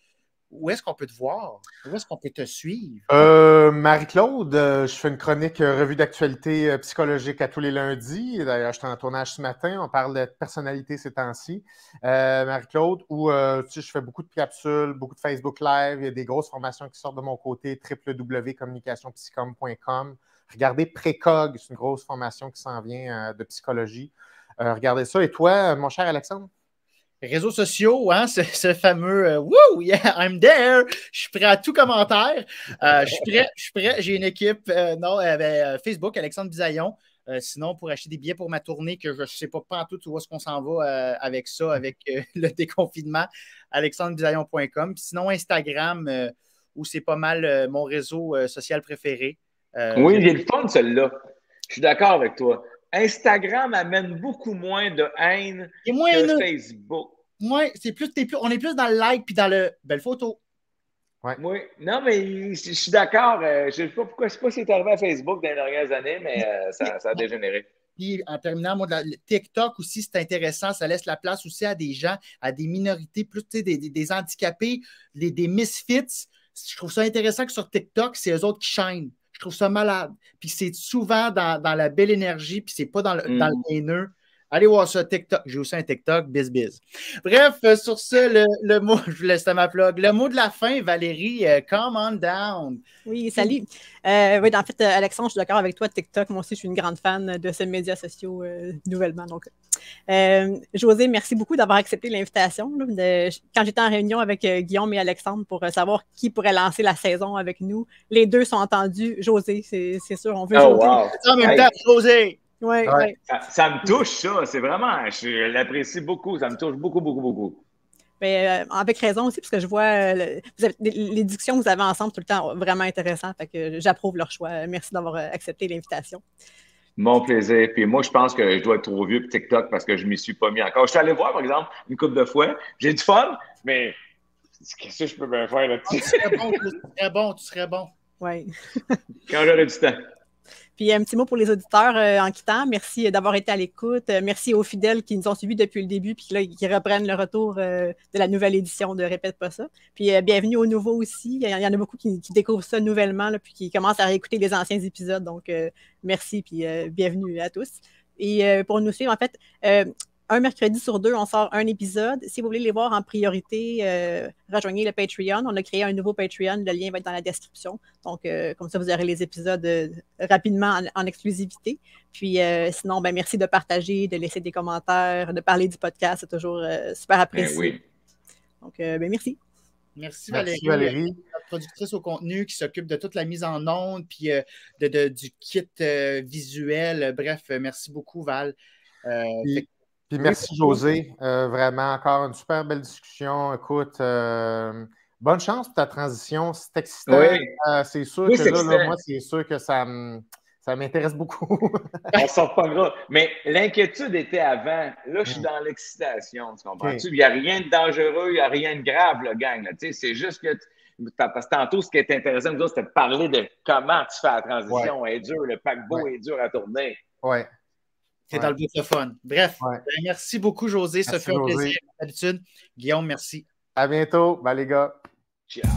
où est-ce qu'on peut te voir? Où est-ce qu'on peut te suivre? Euh, Marie-Claude, euh, je fais une chronique euh, revue d'actualité euh, psychologique à tous les lundis. D'ailleurs, j'étais en tournage ce matin. On parle de personnalité ces temps-ci. Euh, Marie-Claude, où euh, tu sais, je fais beaucoup de capsules, beaucoup de Facebook Live. Il y a des grosses formations qui sortent de mon côté, w w w point communication psychom point com. Regardez Précog, c'est une grosse formation qui s'en vient euh, de psychologie. Euh, regardez ça. Et toi, mon cher Alexandre? Réseaux sociaux, hein, ce, ce fameux euh, Woo, yeah, I'm there! Je suis prêt à tout commentaire. Euh, je suis prêt, je suis prêt. J'ai une équipe, euh, non, euh, ben, Facebook, Alexandre Bisaillon. Euh, sinon, pour acheter des billets pour ma tournée, que je ne sais pas, pas en tout où est-ce qu'on s'en va euh, avec ça, avec euh, le déconfinement, alexandre bisaillon point com. Sinon, Instagram, euh, où c'est pas mal euh, mon réseau euh, social préféré. Euh, oui, il est le fun, celui-là. Je suis d'accord avec toi. Instagram amène beaucoup moins de haine moins que une... Facebook. Oui, c'est plus, plus, on est plus dans le like puis dans le belle photo. Ouais. Oui, non, mais je suis d'accord. Euh, je ne sais pas pourquoi, je sais pas si c'est arrivé à Facebook dans les dernières années, mais euh, ça, ça a dégénéré. Puis en terminant, moi, le TikTok aussi, c'est intéressant. Ça laisse la place aussi à des gens, à des minorités, plus des, des, des handicapés, des, des misfits. Je trouve ça intéressant que sur TikTok, c'est eux autres qui chaînent. Je trouve ça malade. Puis c'est souvent dans, dans la belle énergie, puis c'est pas dans le, mm. dans le haineux. Allez voir ça, TikTok. J'ai aussi un TikTok, biz biz. Bref, euh, sur ce, le, le mot, je vous laisse ma plug. Le mot de la fin, Valérie, euh, come on down. Oui, salut. Euh, oui, en fait, Alexandre, je suis d'accord avec toi, TikTok. Moi aussi, je suis une grande fan de ces médias sociaux euh, nouvellement. Donc, euh, José, merci beaucoup d'avoir accepté l'invitation. Là, de, quand j'étais en réunion avec euh, Guillaume et Alexandre pour euh, savoir qui pourrait lancer la saison avec nous, les deux sont entendus. José, c'est sûr, on veut oh, José. Wow. En même temps, José. Ouais, ouais. Ouais. Ça, ça me touche, ça. C'est vraiment, je l'apprécie beaucoup. Ça me touche beaucoup, beaucoup, beaucoup. Mais, euh, avec raison aussi, parce que je vois euh, le, vous avez, les, les discussions que vous avez ensemble tout le temps vraiment intéressantes. Fait que j'approuve leur choix. Merci d'avoir accepté l'invitation. Mon plaisir. Puis moi, je pense que je dois être trop vieux pour TikTok parce que je ne m'y suis pas mis encore. Je suis allé voir, par exemple, une couple de fois. J'ai du fun, mais qu'est-ce que je peux bien faire là-dessus? Tu serais bon, tu serais bon, tu serais bon. Oui. Quand j'aurai du temps. Puis un petit mot pour les auditeurs euh, en quittant. Merci d'avoir été à l'écoute. Euh, merci aux fidèles qui nous ont suivis depuis le début puis là, qui reprennent le retour euh, de la nouvelle édition de Répète pas ça. Puis euh, bienvenue aux nouveaux aussi. Il y en a beaucoup qui, qui découvrent ça nouvellement là, puis qui commencent à réécouter les anciens épisodes. Donc, euh, merci puis euh, bienvenue à tous. Et euh, pour nous suivre, en fait, euh, un mercredi sur deux, on sort un épisode. Si vous voulez les voir en priorité, euh, rejoignez le Patreon. On a créé un nouveau Patreon. Le lien va être dans la description. Donc, euh, comme ça, vous aurez les épisodes euh, rapidement en, en exclusivité. Puis, euh, sinon, ben, merci de partager, de laisser des commentaires, de parler du podcast. C'est toujours euh, super apprécié. Ben oui. Donc, euh, ben, merci. Merci, Merci Valérie, Valérie. notre productrice au contenu qui s'occupe de toute la mise en onde puis euh, de, de, du kit euh, visuel. Bref, merci beaucoup, Val. Euh, puis, fait... puis merci, oui, José. Euh, vraiment, encore une super belle discussion. Écoute, euh, bonne chance pour ta transition. C'est excitant. Oui. Euh, c'est sûr oui, que là, là, moi, c'est sûr que ça me... Ça m'intéresse beaucoup. On sort pas gras. Mais l'inquiétude était avant. Là, je suis dans l'excitation. Tu comprends-tu? Okay. Il n'y a rien de dangereux, il n'y a rien de grave, le gang. C'est juste que, parce que tantôt, ce qui est intéressant, nous autres, c'était de parler de comment tu fais la transition. Ouais. Elle est dure, le paquebot ouais. est dur à tourner. Oui. C'est ouais. dans le but de fun. Bref, ouais. ben, merci beaucoup, José. Ça fait un plaisir, comme d'habitude. Guillaume, merci. À bientôt. Bye, les gars. Ciao.